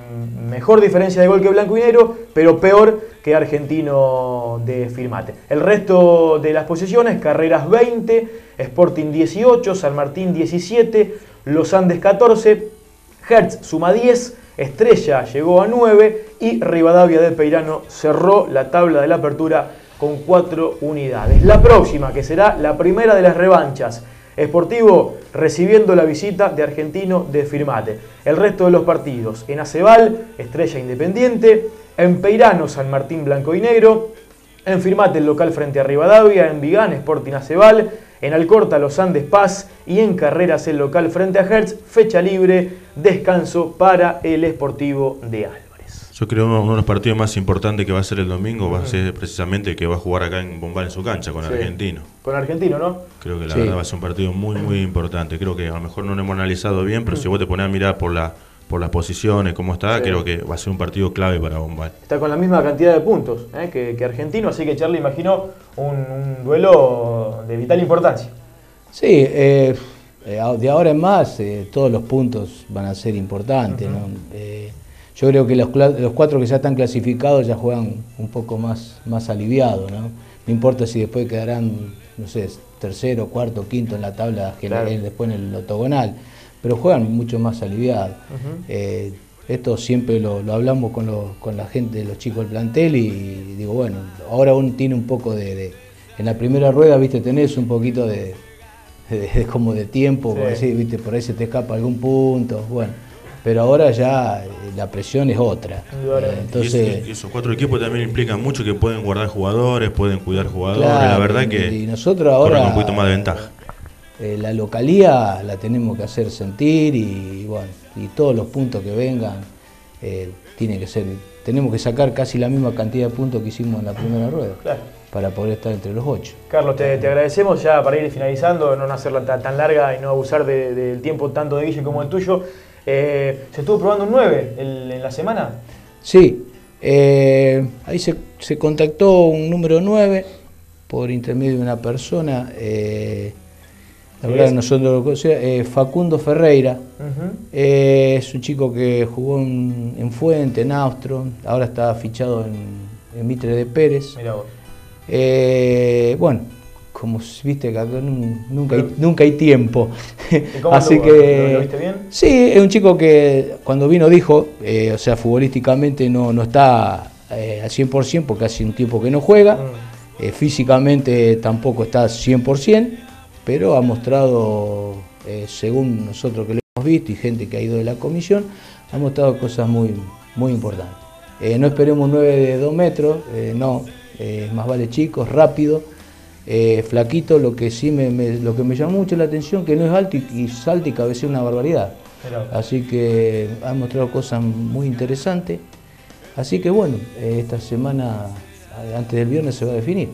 mejor diferencia de gol que Blanco y Negro, pero peor que Argentino de Firmate. El resto de las posiciones, Carreras 20, Sporting 18, San Martín 17, Los Andes 14, Hertz suma 10, Estrella llegó a 9 y Rivadavia de Peirano cerró la tabla de la apertura con 4 unidades. La próxima, que será la primera de las revanchas, Sportivo recibiendo la visita de Argentino de Firmate. El resto de los partidos, en Acebal, Estrella Independiente, en Peirano, San Martín Blanco y Negro, en Firmate el local frente a Rivadavia, en Vigán, Sporting Acebal, en Alcorta, Los Andes Paz y en Carreras el local frente a Hertz, fecha libre, descanso para el Sportivo de Álvarez.
Yo creo que uno de los partidos más importantes que va a ser el domingo va a ser precisamente el que va a jugar acá en Bombal en su cancha con Argentino.
Con Argentino, ¿no?
Creo que la verdad va a ser un partido muy importante. Creo que a lo mejor no lo hemos analizado bien, pero si vos te pones a mirar por las posiciones, cómo está, creo que va a ser un partido clave para Bombal.
Está con la misma cantidad de puntos que Argentino, así que Charlie imaginó un duelo de vital importancia.
Sí, de ahora en más todos los puntos van a ser importantes, ¿no? Yo creo que los 4 que ya están clasificados ya juegan un poco más aliviados, ¿no? No importa si después quedarán, no sé, tercero, cuarto, quinto en la tabla, después en el octogonal, pero juegan mucho más aliviados. Esto siempre lo hablamos con la gente, los chicos del plantel, y digo, bueno, ahora uno tiene un poco en la primera rueda, viste, tenés un poquito como de tiempo, por decir, viste, por ahí se te escapa algún punto, bueno. Pero ahora ya la presión es otra. Entonces,
y esos 4 equipos también implican mucho, que pueden guardar jugadores, pueden cuidar jugadores. Claro, la verdad que
y nosotros ahora
corren un poquito más de ventaja.
La localía la tenemos que hacer sentir, y bueno, y todos los puntos que vengan tiene que ser. Tenemos que sacar casi la misma cantidad de puntos que hicimos en la primera rueda. Claro. Para poder estar entre los 8.
Carlos, te agradecemos ya para ir finalizando, no hacerla tan larga y no abusar del tiempo tanto de Guille como el tuyo. ¿Se estuvo probando un 9 en la semana?
Sí, ahí se contactó un número 9 por intermedio de una persona, la verdad que nosotros lo conocemos, Facundo Ferreira. Es un chico que jugó en Fuente, en Austro, ahora está fichado en Mitre de Pérez.
Mirá vos.
Bueno, como viste que acá nunca hay tiempo.
¿Y cómo
Así
¿Lo viste bien?
Sí, es un chico que cuando vino dijo, o sea, futbolísticamente no está al 100% porque hace un tiempo que no juega, físicamente tampoco está al 100%, pero ha mostrado, según nosotros que lo hemos visto y gente que ha ido de la comisión, ha mostrado cosas muy importantes. No esperemos un 9 de 2 metros, no, más vale chico, rápido. Flaquito, lo que sí lo que me llamó mucho la atención, que no es alto y salta y cabecea una barbaridad. Así que ha mostrado cosas muy interesantes. Así que bueno, esta semana, antes del viernes, se va a definir.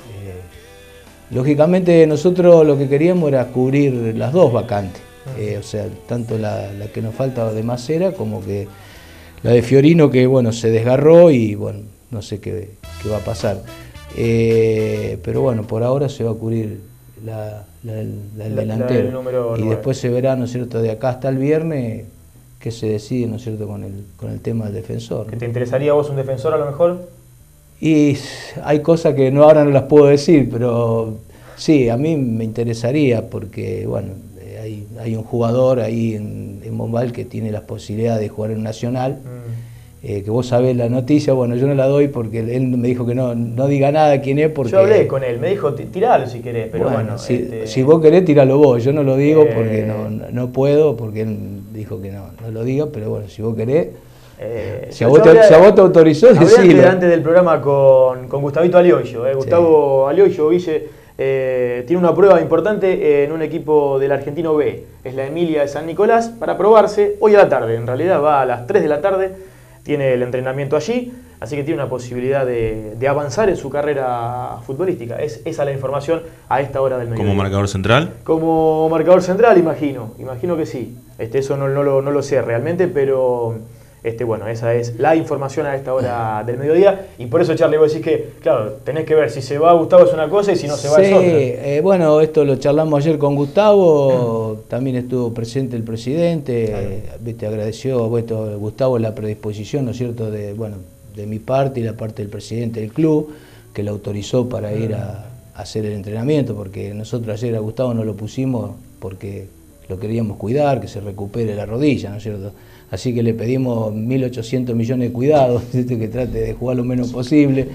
Lógicamente nosotros lo que queríamos era cubrir las 2 vacantes, o sea, tanto la que nos falta de Macera como que la de Fiorino, que bueno, se desgarró y bueno, no sé qué va a pasar. Pero bueno, por ahora se va a cubrir del delantero.
Número
y
9.
después se verá, ¿no es cierto?, de acá hasta el viernes, que se decide, ¿no es cierto?, con el tema del defensor, ¿no?
¿Que te interesaría a vos un defensor a lo mejor?
Y hay cosas que ahora no las puedo decir, pero sí, a mí me interesaría porque, bueno, hay un jugador ahí en Bombal que tiene las posibilidades de jugar en Nacional, que vos sabés la noticia, bueno, yo no la doy porque él me dijo que no diga nada quién es porque...
Yo hablé con él, me dijo tiralo si querés, pero bueno...
si vos querés, tiralo vos, yo no lo digo porque no puedo, porque él dijo que no lo diga, pero bueno, si vos querés... si a vos te autorizó, decilo.
Antes del programa con Gustavito Alioyo. Gustavo Alioyo, Ville, tiene una prueba importante en un equipo del Argentino B. Es la Emilia de San Nicolás para probarse hoy a la tarde. En realidad va a las 3 de la tarde, tiene el entrenamiento allí, así que tiene una posibilidad de avanzar en su carrera futbolística. Es esa la información a esta hora del mediodía.
¿Como marcador central?
Como marcador central, imagino que sí. Eso no lo sé realmente, pero... bueno, esa es la información a esta hora del mediodía, y por eso, Charlie, vos decís que, claro, tenés que ver si se va Gustavo es una cosa y si no se va es otra.
Bueno, esto lo charlamos ayer con Gustavo, también estuvo presente el presidente, agradeció Gustavo la predisposición, ¿no es cierto?, de mi parte y la parte del presidente del club, que lo autorizó para ir a hacer el entrenamiento, porque nosotros ayer a Gustavo no lo pusimos porque lo queríamos cuidar, que se recupere la rodilla, ¿no es cierto? Así que le pedimos 1.800 millones de cuidados, que trate de jugar lo menos posible,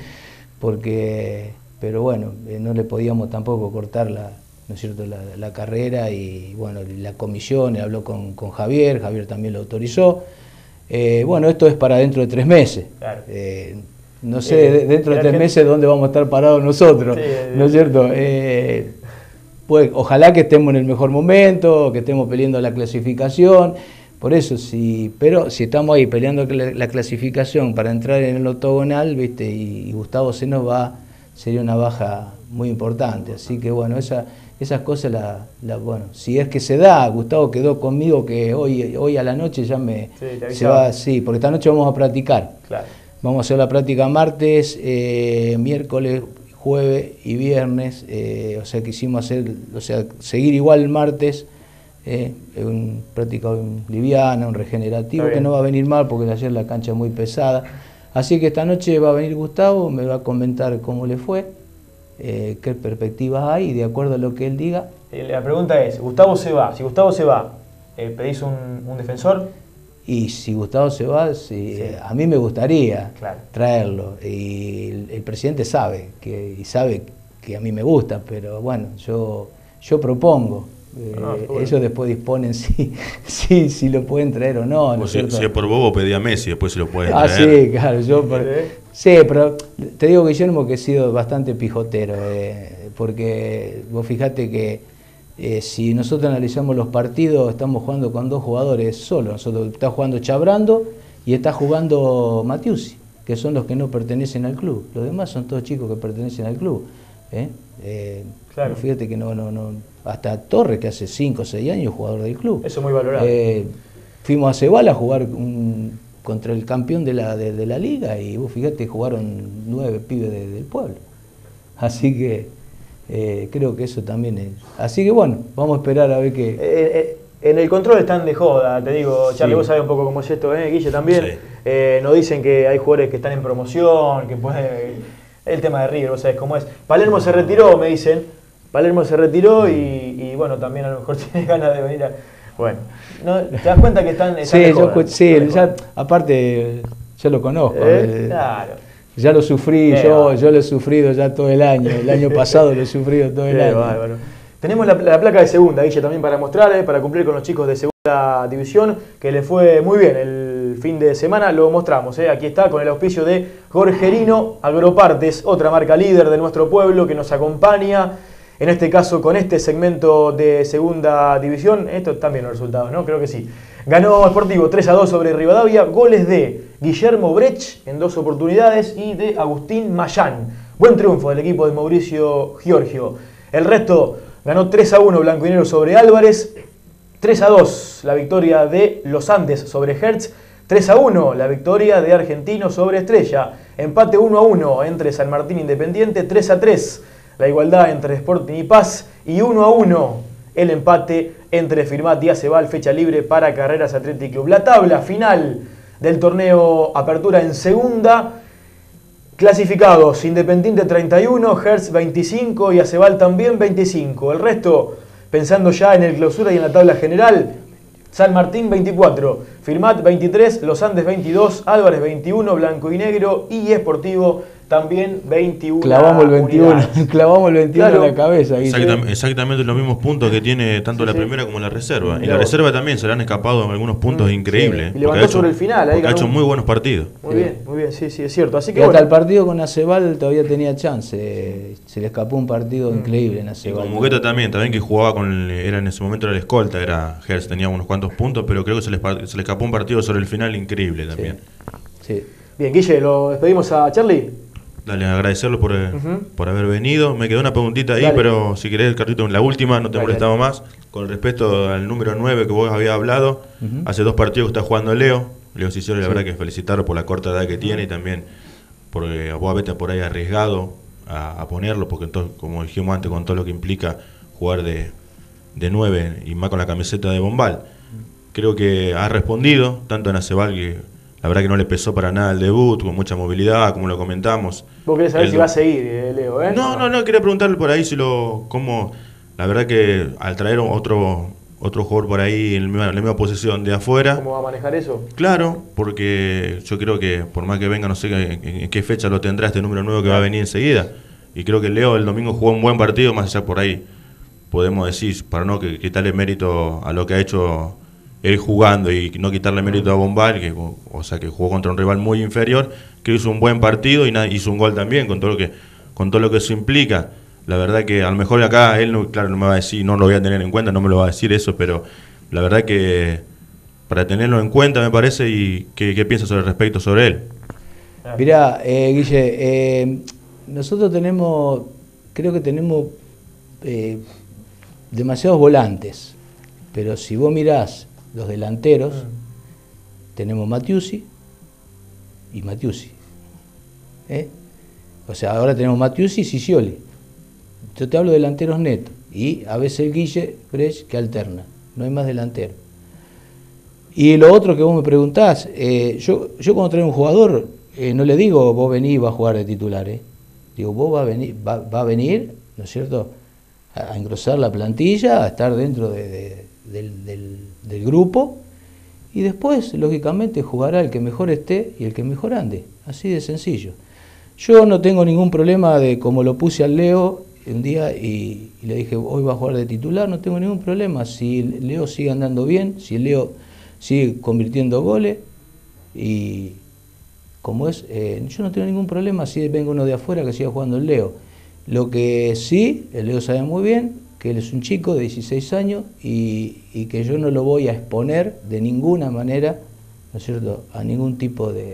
pero bueno, no le podíamos tampoco cortar ¿no es cierto?, la carrera, y bueno, la comisión habló con Javier también lo autorizó. Bueno, esto es para dentro de 3 meses. Claro. No sé dentro de 3 meses dónde vamos a estar parados nosotros, ¿no es cierto? Pues ojalá que estemos en el mejor momento, que estemos peleando la clasificación. Por eso, pero si estamos ahí peleando la clasificación para entrar en el octogonal, ¿viste?, y Gustavo se nos va, sería una baja muy importante. Así que bueno, esas cosas, bueno, si es que se da, Gustavo quedó conmigo que hoy a la noche ya se va, porque esta noche vamos a practicar. Claro. Vamos a hacer la práctica martes, miércoles, jueves y viernes, o sea, quisimos seguir igual el martes. Un práctica liviana, un regenerativo, que no va a venir mal porque ayer la cancha es muy pesada. Así que esta noche va a venir Gustavo, me va a comentar cómo le fue, qué perspectivas hay, y de acuerdo a lo que él diga.
La pregunta es, Gustavo se va, si Gustavo se va, ¿pedís un defensor?
Y si Gustavo se va, a mí me gustaría traerlo, y el presidente sabe que a mí me gusta, pero bueno, yo propongo. Ellos después disponen si lo pueden traer o no. ¿No es cierto?
Si es por vos, pedí a Messi, después se lo pueden traer.
Sí, claro. Sí, pero te digo, Guillermo, que he sido bastante pijotero, porque vos fijate que si nosotros analizamos los partidos, estamos jugando con 2 jugadores solos. Está jugando Chabrando y está jugando Matiusi, que son los que no pertenecen al club. Los demás son todos chicos que pertenecen al club. Claro. Fíjate que no, hasta Torres, que hace 5 o 6 años jugador del club.
Eso es muy valorado.
Fuimos a Cebala a jugar contra el campeón de la liga, y vos fíjate, jugaron 9 pibes del pueblo. Así que creo que eso también es. Así que bueno, vamos a esperar a ver qué.
En el control están de joda, te digo, Charlie, vos sabés un poco cómo es esto, Guille también. Sí. Nos dicen que hay jugadores que están en promoción, que pueden... El tema de River, vos sabés cómo es. Palermo se retiró, me dicen. Palermo se retiró y bueno, también a lo mejor tiene ganas de venir a... Bueno, ¿no? ¿Te das cuenta que están de joda?
Aparte, yo lo conozco.
Claro.
Ya lo sufrí, yo lo he sufrido ya todo el año. El año pasado lo he sufrido todo el año.
Bárbaro. Tenemos la placa de segunda, Guille, también para mostrar, para cumplir con los chicos de segunda división, que les fue muy bien el fin de semana, lo mostramos. Aquí está, con el auspicio de Gorgerino Agropartes, otra marca líder de nuestro pueblo que nos acompaña, en este caso con este segmento de segunda división. Estos también los resultados, ¿no? Creo que sí. Ganó Sportivo 3-2 sobre Rivadavia, goles de Guillermo Brech en 2 oportunidades y de Agustín Mayán. Buen triunfo del equipo de Mauricio Giorgio. El resto ganó 3-1 Blanco y Negro sobre Álvarez, 3-2 la victoria de Los Andes sobre Hertz, 3-1 la victoria de Argentino sobre Estrella, empate 1-1 entre San Martín e Independiente, 3-3 la igualdad entre Sporting y Paz y 1-1 el empate entre Firmat y Acebal, fecha libre para Carreras Athletic Club. La tabla final del torneo Apertura en segunda, clasificados: Independiente 31, Hertz 25 y Acebal también 25. El resto, pensando ya en el clausura y en la tabla general: San Martín 24, Firmat 23, Los Andes 22, Álvarez 21, Blanco y Negro y Sportivo también 21.
Clavamos el 21,
unidades.
clavamos el 21
Claro.
en la cabeza.
Exactamente los mismos puntos que tiene tanto la primera como la reserva. Y la reserva también se le han escapado algunos puntos increíbles.
Y levantó sobre el final. Ahí
Ha hecho muy buenos partidos.
Muy bien, sí, es cierto. Así que
Y hasta
bueno.
el partido con Acebal todavía tenía chance. Se le escapó un partido increíble en
Y
Acebal.
con Mugueta también que jugaba era en ese momento era el escolta, era Hertz, tenía unos cuantos puntos, pero creo que se le escapó un partido sobre el final increíble también.
Sí.
Bien, Guille, ¿lo despedimos a Charlie?
Dale, agradecerlo por haber venido. Me quedó una preguntita ahí,
Dale.
pero si querés, Carlito, la última, no te
Dale.
molestamos más. Con respecto al número 9 que vos habías hablado, hace 2 partidos que está jugando Leo Cicero, la verdad que felicitarlo por la corta edad que tiene y también porque vos haberte por ahí arriesgado a ponerlo, porque entonces, como dijimos antes, con todo lo que implica jugar de 9 y más con la camiseta de Bombal, creo que ha respondido, tanto en Acebal, que la verdad que no le pesó para nada el debut, con mucha movilidad, como lo comentamos.
Vos querés saber
El
si va a seguir, Leo, ¿eh?
No, quería preguntarle por ahí cómo, la verdad que al traer otro jugador por ahí en la misma posición de afuera.
¿Cómo va a manejar eso?
Claro, porque yo creo que por más que venga, no sé en qué fecha lo tendrá este número nuevo que va a venir enseguida. Y creo que Leo el domingo jugó un buen partido, más allá por ahí, podemos decir, para no quitarle mérito a lo que ha hecho él jugando y no quitarle mérito a Bombal, que jugó contra un rival muy inferior, que hizo un buen partido y hizo un gol también, con todo lo que eso implica. La verdad que a lo mejor acá él no me va a decir, no lo voy a tener en cuenta, no me lo va a decir eso, pero la verdad que para tenerlo en cuenta me parece. Y ¿qué piensas sobre respecto sobre él?
Mirá, Guille, nosotros creo que tenemos demasiados volantes, pero si vos mirás los delanteros, tenemos Matiusi y Matiusi. O sea, ahora tenemos Matiusi y Sicioli. Yo te hablo de delanteros netos. Y a veces el Guille Brecht que alterna. No hay más delantero. Y lo otro que vos me preguntás, yo cuando traigo un jugador, no le digo vos venís y vas a jugar de titular. Digo, vos va a venir, ¿no es cierto?, a engrosar la plantilla, a estar dentro del grupo, y después, lógicamente, jugará el que mejor esté y el que mejor ande. Así de sencillo. Yo no tengo ningún problema de, como lo puse al Leo un día y le dije, hoy va a jugar de titular, no tengo ningún problema. Si Leo sigue andando bien, si Leo sigue convirtiendo goles, y como es, yo no tengo ningún problema si venga uno de afuera que siga jugando el Leo. Lo que sí, el Leo sabe muy bien que él es un chico de 16 años y que yo no lo voy a exponer de ninguna manera, ¿no es cierto?, a ningún tipo de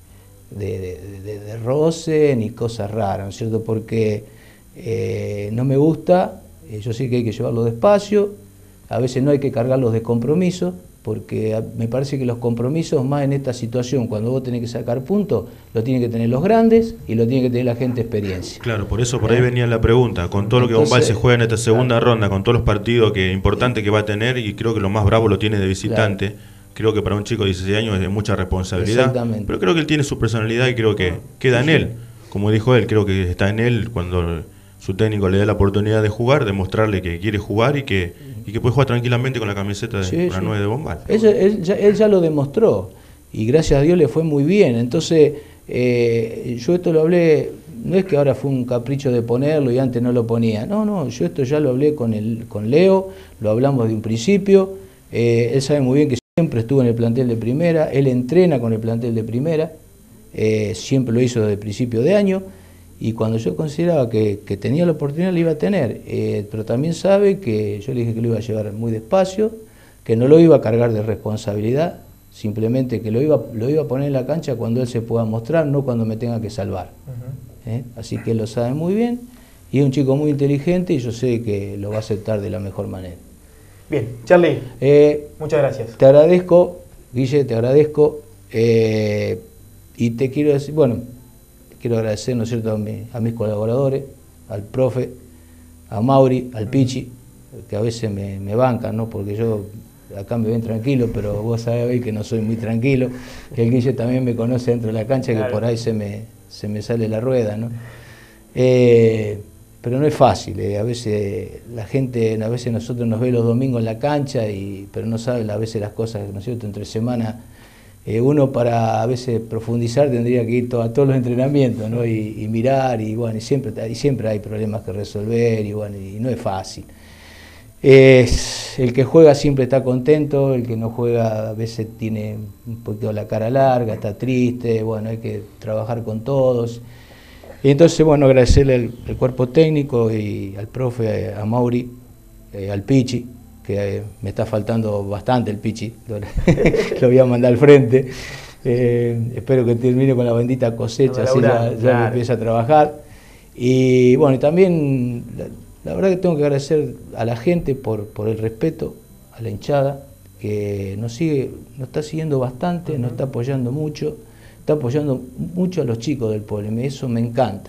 roce ni cosas raras, ¿no es cierto?, porque no me gusta. Yo sé que hay que llevarlo despacio, a veces no hay que cargarlos de compromiso, porque me parece que los compromisos, más en esta situación, cuando vos tenés que sacar puntos, lo tienen que tener los grandes y lo tiene que tener la gente de experiencia.
Claro, por eso por ahí venía la pregunta, con todo lo que Bombal se juega en esta segunda ronda, con todos los partidos importantes que va a tener, y creo que lo más bravo lo tiene de visitante. Claro. Creo que para un chico de 16 años es mucha responsabilidad, pero creo que él tiene su personalidad y creo que queda en él. Como dijo él, creo que está en él cuando su técnico le da la oportunidad de jugar, demostrarle que quiere jugar y que puede jugar tranquilamente con la camiseta de la 9 de Bombal.
Él ya lo demostró y gracias a Dios le fue muy bien. Entonces, yo esto lo hablé, no es que ahora fue un capricho de ponerlo y antes no lo ponía. No, yo esto ya lo hablé con Leo, lo hablamos de un principio. Él sabe muy bien que siempre estuvo en el plantel de primera, él entrena con el plantel de primera, siempre lo hizo desde el principio de año. Y cuando yo consideraba que tenía la oportunidad, la iba a tener. Pero también sabe que yo le dije que lo iba a llevar muy despacio, que no lo iba a cargar de responsabilidad, simplemente que lo iba a poner en la cancha cuando él se pueda mostrar, no cuando me tenga que salvar. Así que él lo sabe muy bien, y es un chico muy inteligente y yo sé que lo va a aceptar de la mejor manera.
Bien, Charlie, muchas gracias.
Te agradezco, Guille, te agradezco, y te quiero decir, quiero agradecer, ¿no es cierto?, a mis colaboradores, al profe, a Mauri, al Pichi, que a veces me bancan, ¿no? Porque yo acá me ven tranquilo, pero vos sabés que no soy muy tranquilo, que el Guille también me conoce dentro de la cancha, claro, que por ahí se me sale la rueda, ¿no? Pero no es fácil, a veces la gente, a veces nosotros nos ve los domingos en la cancha, pero no sabe a veces las cosas, ¿no es cierto?, entre semana. Uno para a veces profundizar tendría que ir a todos los entrenamientos, ¿no? y mirar, y bueno, y siempre hay problemas que resolver, y bueno, y no es fácil. El que juega siempre está contento, el que no juega a veces tiene un poquito la cara larga, está triste, bueno, hay que trabajar con todos. Y entonces, bueno, agradecerle al cuerpo técnico y al profe, a Mauri, al Pichi, que me está faltando bastante el Pichi, lo voy a mandar al frente. Espero que termine con la bendita cosecha, así ya empieza a trabajar. Y bueno, y también la verdad que tengo que agradecer a la gente por el respeto, a la hinchada, que nos está siguiendo bastante, nos está apoyando mucho. Está apoyando mucho a los chicos del pueblo, y eso me encanta.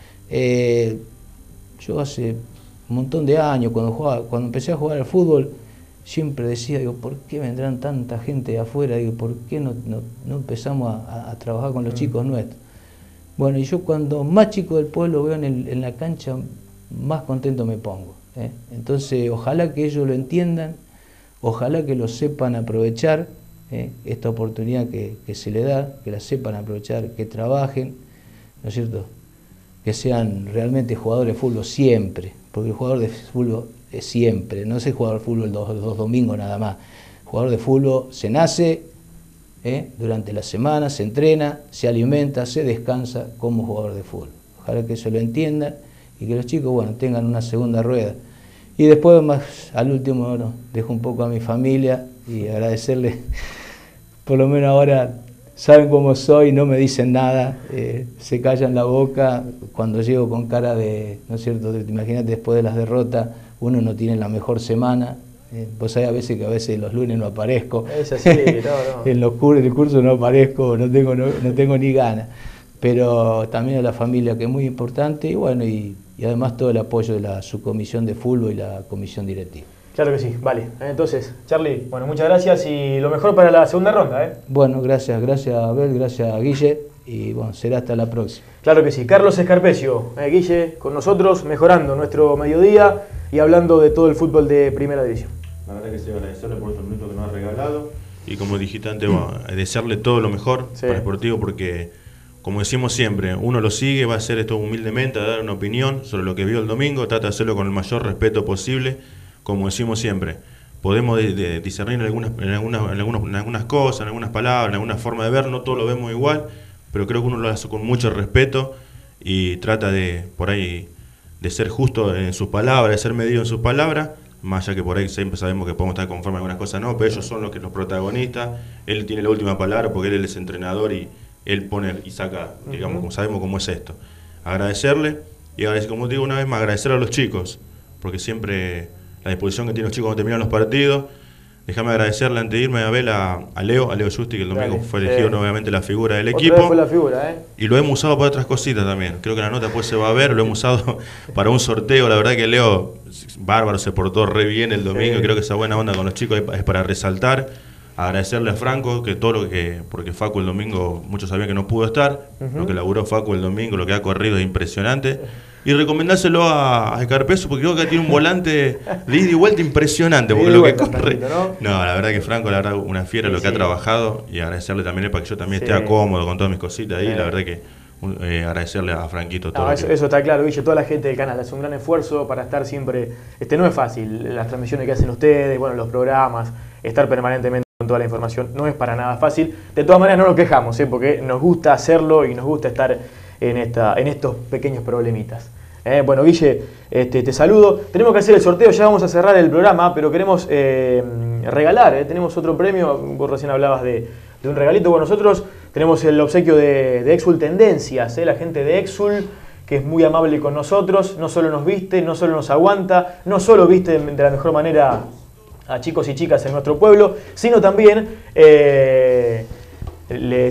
Yo hace un montón de años, cuando empecé a jugar al fútbol, siempre decía, digo, ¿por qué vendrán tanta gente de afuera? Digo, ¿por qué no empezamos a trabajar con los chicos nuestros? Bueno, y yo cuando más chicos del pueblo veo en la cancha, más contento me pongo. Entonces, ojalá que ellos lo entiendan, ojalá que lo sepan aprovechar, esta oportunidad que se le da, que la sepan aprovechar, que trabajen, ¿no es cierto?, que sean realmente jugadores de fútbol siempre, porque el jugador de fútbol es siempre, no es el jugador de fútbol los domingos nada más. El jugador de fútbol se nace, durante la semana, se entrena, se alimenta, se descansa como jugador de fútbol. Ojalá que eso lo entiendan y que los chicos, bueno, tengan una segunda rueda. Y después, más al último, bueno, dejo un poco a mi familia y agradecerles. Por lo menos ahora saben cómo soy, no me dicen nada, se callan la boca cuando llego con cara de, ¿no es cierto?, imagínate, después de las derrotas, uno no tiene la mejor semana. Vos sabés a veces los lunes no aparezco,
es así, no.
En el curso no aparezco, no tengo ni ganas. Pero también a la familia, que es muy importante, y bueno, y además todo el apoyo de la subcomisión de fútbol y la comisión directiva.
Claro que sí, vale. Entonces, Charly, bueno, muchas gracias y lo mejor para la segunda ronda,
Bueno, gracias Abel, gracias Guille, y bueno, será hasta la próxima.
Claro que sí. Carlos Escarpecio, Guille, con nosotros, mejorando nuestro mediodía y hablando de todo el fútbol de Primera División.
La verdad que sí, agradecerle por estos minutos que nos ha regalado. Y como dijiste antes, desearle todo lo mejor para el Sportivo, porque, como decimos siempre, uno lo sigue, va a hacer esto humildemente, a dar una opinión sobre lo que vio el domingo, trata de hacerlo con el mayor respeto posible. Como decimos siempre, podemos discernir en algunas cosas, en algunas palabras, en alguna forma de ver, no todo lo vemos igual, pero creo que uno lo hace con mucho respeto y trata de, por ahí, de ser justo en sus palabras, de ser medido en sus palabras, más allá que por ahí siempre sabemos que podemos estar conformes en algunas cosas, no, pero ellos son los protagonistas, él tiene la última palabra porque él es entrenador y él pone y saca, digamos, como sabemos cómo es esto. Agradecerle y agradecer, como digo una vez más, agradecer a los chicos, porque siempre la disposición que tienen los chicos cuando terminan los partidos. Déjame agradecerle antes de irme a Leo Justi, que el domingo fue elegido nuevamente la figura del equipo.
Otra vez fue la figura,
Y lo hemos usado para otras cositas también. Creo que en la nota después se va a ver, lo hemos usado para un sorteo. La verdad que Leo, bárbaro, se portó re bien el domingo. Creo que esa buena onda con los chicos es para resaltar. Agradecerle a Franco, que todo lo que, porque Facu el domingo, muchos sabían que no pudo estar, lo que laburó Facu el domingo, lo que ha corrido es impresionante. Y recomendárselo a Escarpecio, porque creo que tiene un volante de ida y vuelta impresionante, porque lo que corre. No, la verdad que Franco, la verdad, una fiera lo que ha trabajado, y agradecerle también para que yo también esté cómodo con todas mis cositas ahí, la verdad que agradecerle a Franquito todo.
Eso está claro, Guille, toda la gente del canal hace un gran esfuerzo para estar siempre, no es fácil, las transmisiones que hacen ustedes, bueno, los programas, estar permanentemente con toda la información, no es para nada fácil. De todas maneras no nos quejamos, porque nos gusta hacerlo y nos gusta estar en estos pequeños problemitas. Bueno, Guille, te saludo. Tenemos que hacer el sorteo, ya vamos a cerrar el programa, pero queremos regalar, tenemos otro premio. Vos recién hablabas de un regalito. Bueno, nosotros tenemos el obsequio de Exul Tendencias, la gente de Exul, que es muy amable con nosotros, no solo nos viste, no solo nos aguanta, no solo viste de la mejor manera a chicos y chicas en nuestro pueblo, sino también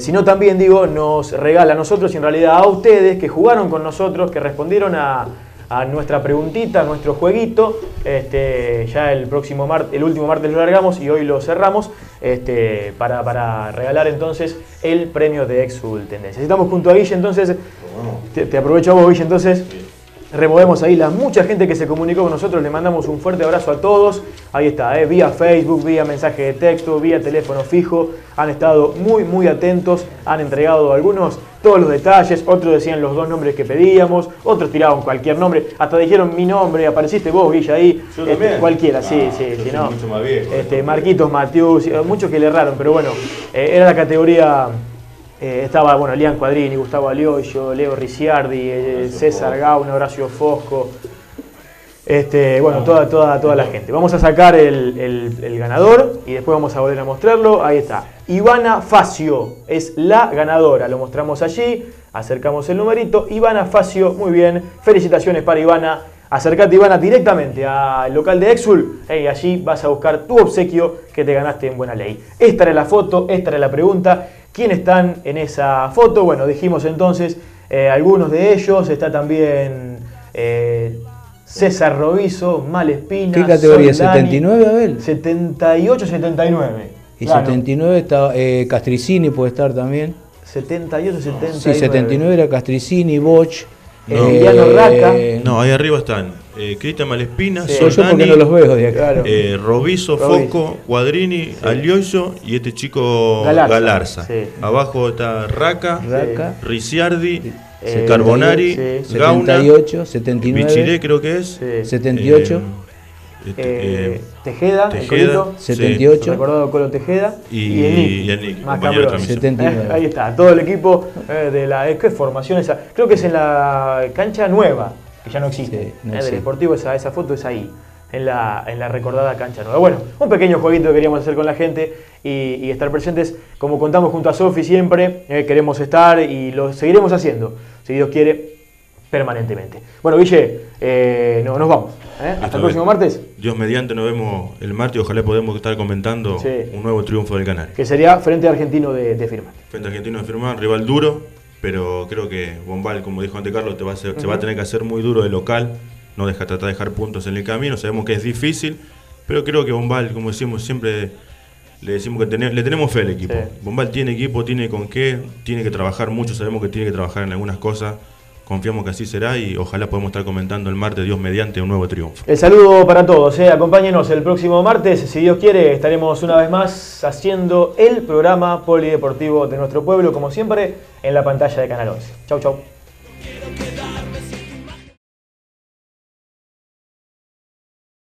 nos regala a nosotros y en realidad a ustedes que jugaron con nosotros, que respondieron a a nuestra preguntita, a nuestro jueguito. Ya el próximo el último martes lo largamos y hoy lo cerramos para regalar entonces el premio de Exul Tendencias. Estamos junto a Guille, entonces te aprovecho a vos, Guille, entonces removemos ahí la mucha gente que se comunicó con nosotros, le mandamos un fuerte abrazo a todos. Ahí está, vía Facebook, vía mensaje de texto, vía teléfono fijo, han estado muy atentos, han entregado todos los detalles, otros decían los 2 nombres que pedíamos, otros tiraban cualquier nombre, hasta dijeron mi nombre, apareciste vos, Guille, ahí, cualquiera, sí, no.
Mucho más viejo.
Marquitos, Matius, muchos que le erraron, pero bueno, era la categoría. Estaba Lian Quadrini, Gustavo Alioio, Leo Ricciardi, César Gauna, Horacio Fosco, toda la gente. Vamos a sacar el ganador y después vamos a volver a mostrarlo. Ahí está, Ivana Facio es la ganadora, lo mostramos allí, acercamos el numerito. Ivana Facio, muy bien, felicitaciones para Ivana. Acercate, Ivana, directamente al local de Exul y allí vas a buscar tu obsequio que te ganaste en buena ley. Esta era la foto, esta era la pregunta. ¿Quiénes están en esa foto? Bueno, dijimos entonces algunos de ellos. Está también César Robizo, Malespina.
¿Qué categoría?
Soldani,
¿79, Abel?
78-79.
Y
Claro.
79 está Castricini, puede estar también.
78-79.
Sí, 79 era Castricini, Boch.
Emiliano Raca.
No, ahí arriba están Cristian Malespina,
Yo
Soldani,
porque no los veo de acá.
Robizo, Fosco, Quadrini, Alioio y este chico Galarza.
Sí.
Abajo está Raca,
Ricciardi,
Carbonari, Gauna,
78, 79,
Bichiré creo que es,
78,
Tejeda, el Colito,
78,
recordado Colo Tejeda,
y el Nick,
Más
compañero
Cabrón.
de transmisión.
79.
Ahí está, todo el equipo de la ¿qué formación esa? Creo que es en la cancha nueva, que ya no existe.
Sí, no
Del
existe.
Deportivo, esa foto es ahí, en la recordada cancha nueva. Bueno, un pequeño jueguito que queríamos hacer con la gente y estar presentes, como contamos junto a Sofi siempre, queremos estar y lo seguiremos haciendo, si Dios quiere, permanentemente. Bueno, Guille, nos vamos. Hasta el próximo martes.
Dios mediante, nos vemos el martes. Ojalá podamos estar comentando un nuevo triunfo del Canario.
Que sería frente a Argentino de Firmat.
Frente a Argentino de Firmat, rival duro, pero creo que Bombal, como dijo antes Carlos, se va a tener que hacer muy duro de local. No tratar de dejar puntos en el camino. Sabemos que es difícil, pero creo que Bombal, como decimos siempre, le decimos que le tenemos fe al equipo.
Sí.
Bombal tiene equipo, tiene con qué, tiene que trabajar mucho. Sabemos que tiene que trabajar en algunas cosas. Confiamos que así será y ojalá podamos estar comentando el martes, Dios mediante, un nuevo triunfo.
El saludo para todos, acompáñenos el próximo martes, si Dios quiere, estaremos una vez más haciendo el programa polideportivo de nuestro pueblo, como siempre, en la pantalla de Canal 11. Chau, chau.